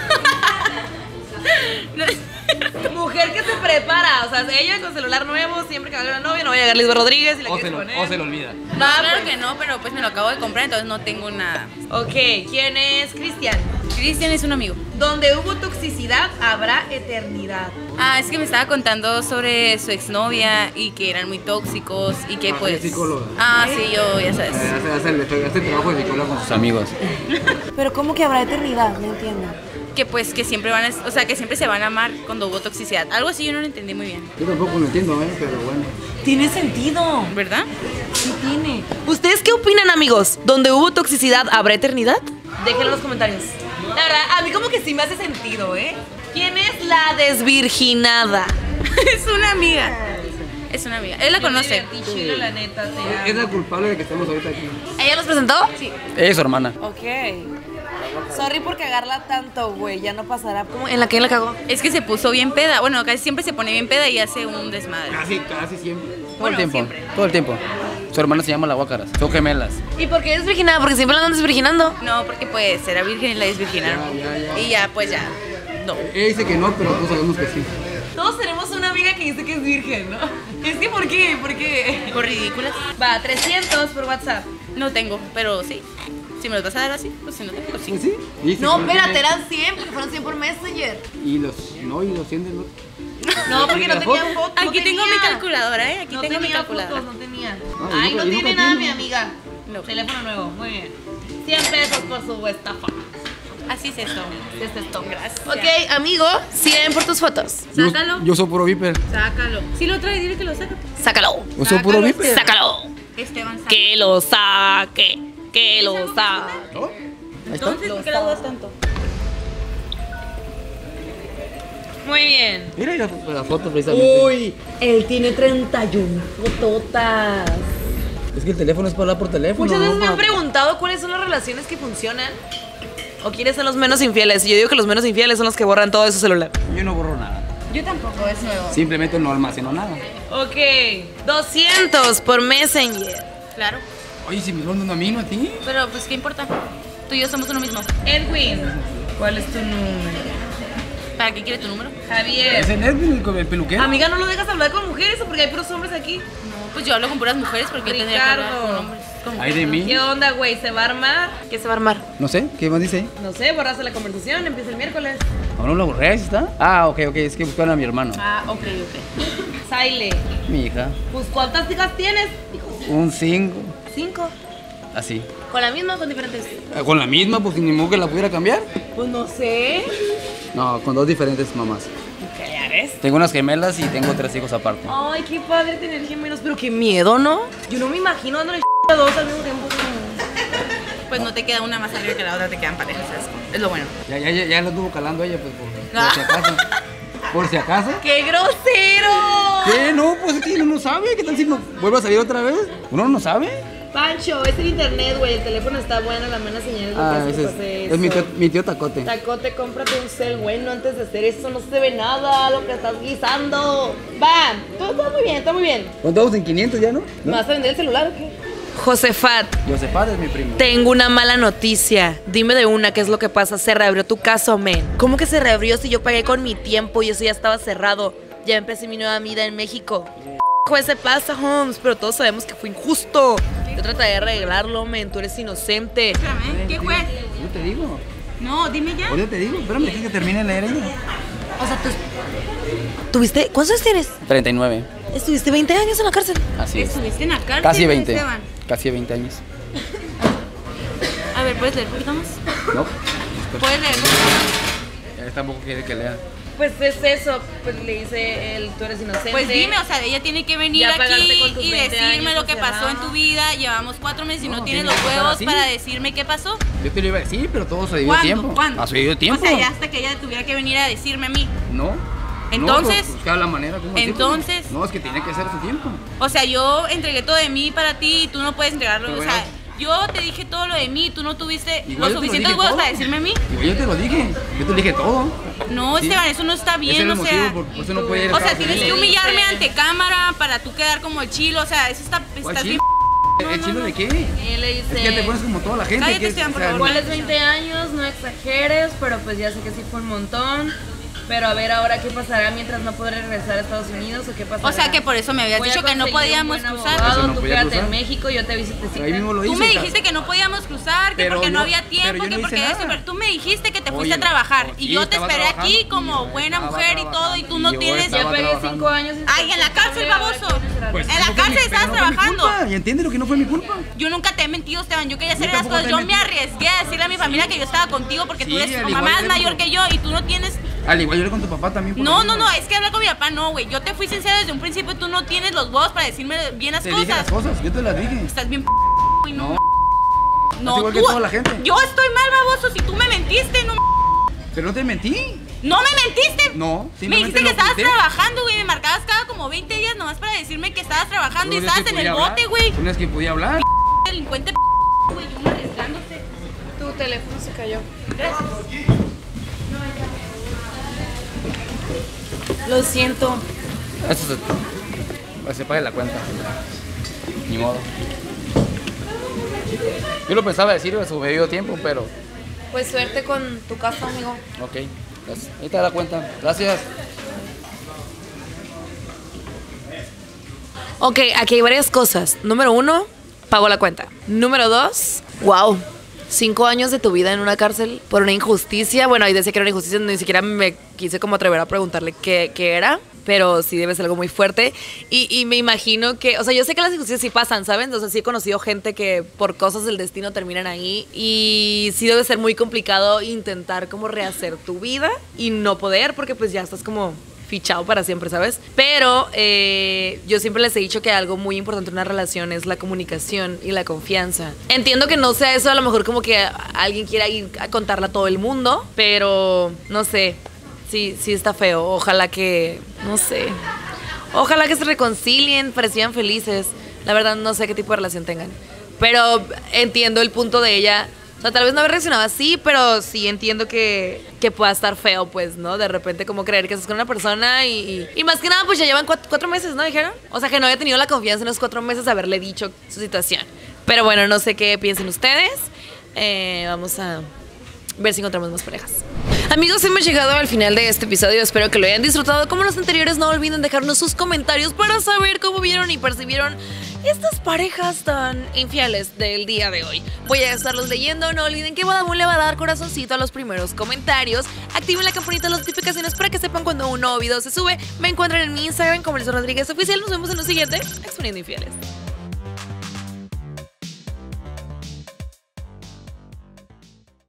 Mujer que se prepara. O sea, ella con celular nuevo, siempre que va a ver una novia, no va a llegar Lisbeth Rodríguez y la O se, quiere lo, poner. o se lo olvida. No, Ah, claro pues. que no, pero pues me lo acabo de comprar, entonces no tengo nada. Ok, ¿quién es Cristian? Cristian es un amigo. Donde hubo toxicidad, habrá eternidad. Ah, es que me estaba contando sobre su exnovia y que eran muy tóxicos y que Ah, pues... es psicóloga. Ah, sí, yo, ya sabes. Hace, hace, el, hace el trabajo de psicólogo con sus amigos. Pero ¿cómo que habrá eternidad? No entiendo. Que pues que siempre van a, o sea, que siempre se van a amar cuando hubo toxicidad. Algo así yo no lo entendí muy bien. Yo tampoco lo entiendo, ¿eh? Pero bueno. Tiene sentido. ¿Verdad? Sí tiene. ¿Ustedes qué opinan, amigos? ¿Donde hubo toxicidad, habrá eternidad? Déjenlo en los comentarios. La verdad, a mí como que sí me hace sentido, ¿eh? ¿Quién es la desvirginada? Es una amiga. Es una amiga. Él la conoce. Chilo, la neta, te amo. Es la culpable de que estemos ahorita aquí. ¿Ella los presentó? Sí. Ella es su hermana. Ok. Sorry por cagarla tanto, güey. Ya no pasará. ¿Cómo? ¿En la que la cagó? Es que se puso bien peda. Bueno, casi siempre se pone bien peda y hace un desmadre. Casi, casi siempre. Todo Bueno, el tiempo. siempre. Todo el tiempo. Su hermana se llama La Guácaras. Son gemelas. ¿Y por qué desvirginada? Porque siempre la andan desvirginando. No, porque pues era virgen y la desvirginaron. Ya, ya, ya. Y ya, pues ya. No. Ella dice que no, pero todos sabemos que sí. Todos tenemos una amiga que dice que es virgen, ¿no? Es que ¿por qué? ¿Por qué? Por ridículas. Va, trescientos por WhatsApp. No tengo, pero sí. Si me los vas a dar así, pues si no tengo, pues sí. ¿Sí? sí. Dice No, que espérate, tiene- eran cien, porque fueron cien por Messenger. Y los. No, y los cien del otro. No, porque no ¿La tenía foto? fotos. Aquí tengo mi calculadora, ¿eh? Aquí No tengo mi tenía calculadora. fotos, no tenía. No, Ay, y no nunca- y tiene nunca nada, tiene. mi amiga. No. Teléfono nuevo, muy bien. cien pesos por su estafa. Así es esto. Este es todo. Gracias. Ok, amigo, cien por tus fotos. Yo, Sácalo. yo soy puro viper. Sácalo. Si lo trae, dile que lo saca. Sácalo. Yo soy puro viper. Sácalo. Esteban, saca. Que lo saque. Que lo saque. Ahí está. Entonces, ¿por qué la dudas tanto? Muy bien. Mira la, la foto precisamente. Uy, él tiene treinta y una fototas. Es que el teléfono es para hablar por teléfono. Muchas veces ¿no? me han Para- preguntado cuáles son las relaciones que funcionan o quiénes son los menos infieles. Y yo digo que los menos infieles son los que borran todo de su celular. Yo no borro nada. Yo tampoco, es nuevo. Simplemente no almaceno nada. Ok, doscientos por Messenger. Claro. Oye, si me lo mandan a mí, no a ti. Pero, pues, ¿qué importa? Tú y yo somos uno mismo. Edwin, ¿cuál es tu número? ¿Para qué quiere tu número? Es Javier. el Edwin, el, el peluquero. Amiga, ¿no lo dejas hablar con mujeres o porque hay puros hombres aquí? No, pues yo hablo con puras mujeres porque yo tendría que hablar Ricardo. con hombres. Con Ay, de mí. ¿Qué onda, güey? ¿Se va a armar? ¿Qué se va a armar? No sé, ¿qué más dice ahí? No sé, borraste la conversación, empieza el miércoles. ¿Ahora no la borré? ¿Ahí está? Ah, ok, ok, es que buscaron a mi hermano. Ah, ok, ok. Saile, Mi hija. pues ¿cuántas hijas tienes? Un cinco. Cinco. Así. ¿Con la misma o con diferentes? Eh, ¿Con la misma? Pues ni modo que la pudiera cambiar. Pues no sé. No, con dos diferentes mamás. ¿Qué ya ves? Tengo unas gemelas y tengo tres hijos aparte. Ay, qué padre tener gemelos, pero qué miedo, ¿no? Yo no me imagino dándole a dos al mismo tiempo. Pues no te queda una más arriba que la otra, te quedan parejas. ¿Sabes? Es lo bueno. Ya, ya, ya, ya la estuvo calando ella, pues por, por si acaso. Por si acaso. ¡Qué grosero! ¿Qué? No, pues es que uno no sabe. ¿Qué tal si no vuelve a salir otra vez? Uno no sabe. Pancho, es el internet, güey. El teléfono está bueno, la buena señal es lo Ah, que hace ese que es, pase es mi, eso. tío, mi tío Tacote. Tacote, cómprate un cel bueno antes de hacer eso. No se ve nada lo que estás guisando. Va, todo está muy bien, está muy bien. ¿Cuánto vamos en quinientos ya, no? ¿Me vas a vender el celular o qué? Josefat, Josefat es mi primo. tengo una mala noticia. Dime de una, ¿qué es lo que pasa? Se reabrió tu caso, men. ¿Cómo que se reabrió si yo pagué con mi tiempo y eso ya estaba cerrado? Ya empecé mi nueva vida en México. Juez se pasa, Holmes, pero todos sabemos que fue injusto. Yo trataré de arreglarlo, men. Tú eres inocente. Espérame, ¿qué juez? Yo te digo. No, dime ya. Ahorita te digo. Espérame, deja que termine de leer ella. O sea, tú... ¿Tuviste? ¿Cuántos años tienes? treinta y nueve. Estuviste veinte años en la cárcel. Así es. Estuviste en la cárcel, Casi veinte. Esteban. Casi veinte años. A ver, ¿puedes leer un poquito más? ¿No? ¿Puedes leer un poquito más? Él tampoco quiere que lea. Pues es eso. Pues le dice él, tú eres inocente. Pues dime, o sea, ella tiene que venir Ya pagaste aquí con tus y veinte decirme años lo que pasó en encerrado. tu vida. Llevamos cuatro meses y no, No, tienes tiene los que pasar huevos así. para decirme qué pasó. Yo te lo iba a decir, pero todo se debió ¿Cuándo? tiempo. ¿Cuándo? A su debido tiempo. O sea, ya hasta que ella tuviera que venir a decirme a mí. No. Entonces, No, pues, buscar la manera. ¿cómo decirlo? entonces- No, es que tiene que ser su tiempo. o sea, yo entregué todo de mí para ti y tú no puedes entregarlo. Pero O bueno. sea, yo te dije todo lo de mí y tú no tuviste Igual yo los te lo suficientes dije huevos todo. para decirme a mí. Igual yo te lo dije. Yo te lo dije todo. No, Sí. Esteban, eso no está Ese bien, es el o motivo sea. por, por eso no puede ir a O sea, Estados tienes que Unidos. humillarme ante cámara para tú quedar como el chilo. O sea, eso está. ¿Cuál Estás chilo? bien. ¿El chilo de qué? Y le Es que ya te pones como toda la gente. Cállate, que es- Esteban, por o sea, favor. ¿Cuáles veinte años? No exageres, pero pues ya sé que sí fue un montón. Pero a ver ahora qué pasará mientras no podré regresar a Estados Unidos o qué pasará. O sea, que por eso me habías Voy a dicho que no conseguir un podíamos buen cruzar. abogado, Eso no tú podía quédate cruzar. en México, yo te visité. Pero ahí mismo lo Tú hice. me o sea, dijiste que no podíamos cruzar, que Pero porque no yo- había pero tiempo, yo que no porque hice eso, nada. pero tú me dijiste que te fuiste Oye, a trabajar oh, y sí, yo te estaba esperé aquí trabajando. como buena Estaba mujer y todo y tú no trabajando. Y yo tienes. estaba Ya pagué trabajando. cinco años. Ay, en la cárcel, baboso. Pues, en no la fue cárcel mi- estabas pero no fue mi trabajando. culpa, y entiende lo que no fue mi culpa. Yo nunca te he mentido, Esteban. Yo quería hacer Yo las tampoco cosas. te he Yo me mentido. arriesgué a decirle a mi familia que yo estaba contigo porque tú Sí, eres al tu igual mamá es que mayor tú. que yo y tú no tienes. Al igual yo con tu papá también. por No, lo no, mismo. no, es que hablar con mi papá no, güey. Yo te fui sincera desde un principio y tú no tienes los huevos para decirme bien las Te dije las cosas. cosas, yo te las dije. Estás bien p, güey, no. No. No, igual tú. que toda la gente. Yo estoy mal, baboso. Si tú me mentiste, no. Pero no te mentí. No me mentiste. No, Me simplemente dijiste que lo estabas oculté. trabajando, güey. Me marcabas cada como veinte días nomás para decirme que estabas trabajando Tú y no es estabas que en el podía bote, hablar. güey. Tú no es que podía hablar. Delincuente p, güey. Yo arriesgándote. Tu teléfono se cayó. Lo siento. Eso se, se pague la cuenta. Ni modo. Yo lo pensaba decir a su debido tiempo, pero. Pues suerte con tu casa, amigo. Ok, gracias. Ahí te da la cuenta. Gracias. Ok, aquí hay varias cosas. Número uno, pago la cuenta. Número dos, wow. Cinco años de tu vida en una cárcel por una injusticia. Bueno, ahí decía que era una injusticia, ni siquiera me quise como atrever a preguntarle qué, qué era. Pero sí debe ser algo muy fuerte. Y, y me imagino que, o sea, yo sé que las injusticias sí pasan, ¿saben? O sea, sí he conocido gente que por cosas del destino terminan ahí. Y sí debe ser muy complicado intentar como rehacer tu vida y no poder, porque pues ya estás como fichado para siempre, ¿sabes? Pero eh, yo siempre les he dicho que algo muy importante en una relación es la comunicación y la confianza. Entiendo que no sea eso, a lo mejor como que alguien quiera ir a contarla a todo el mundo, pero no sé, sí, sí está feo. Ojalá que, no sé, ojalá que se reconcilien, parecían felices. La verdad no sé qué tipo de relación tengan, pero entiendo el punto de ella. O sea, tal vez no haber reaccionado así, pero sí entiendo que, que pueda estar feo, pues, ¿no? De repente como creer que estás con una persona y, y, y más que nada, pues ya llevan cuatro, cuatro meses, ¿no? Dijeron. O sea, que no había tenido la confianza en los cuatro meses de haberle dicho su situación. Pero bueno, no sé qué piensen ustedes. Eh, vamos a ver si encontramos más parejas. Amigos, hemos llegado al final de este episodio. Espero que lo hayan disfrutado como los anteriores. No olviden dejarnos sus comentarios para saber cómo vieron y percibieron estas parejas tan infieles del día de hoy. Voy a estarlos leyendo. No olviden que Badabun le va a dar corazoncito a los primeros comentarios. Activen la campanita de las notificaciones para que sepan cuando un nuevo video se sube. Me encuentran en mi Instagram como Elisa Rodríguez Oficial. Nos vemos en lo siguiente, Exponiendo Infieles.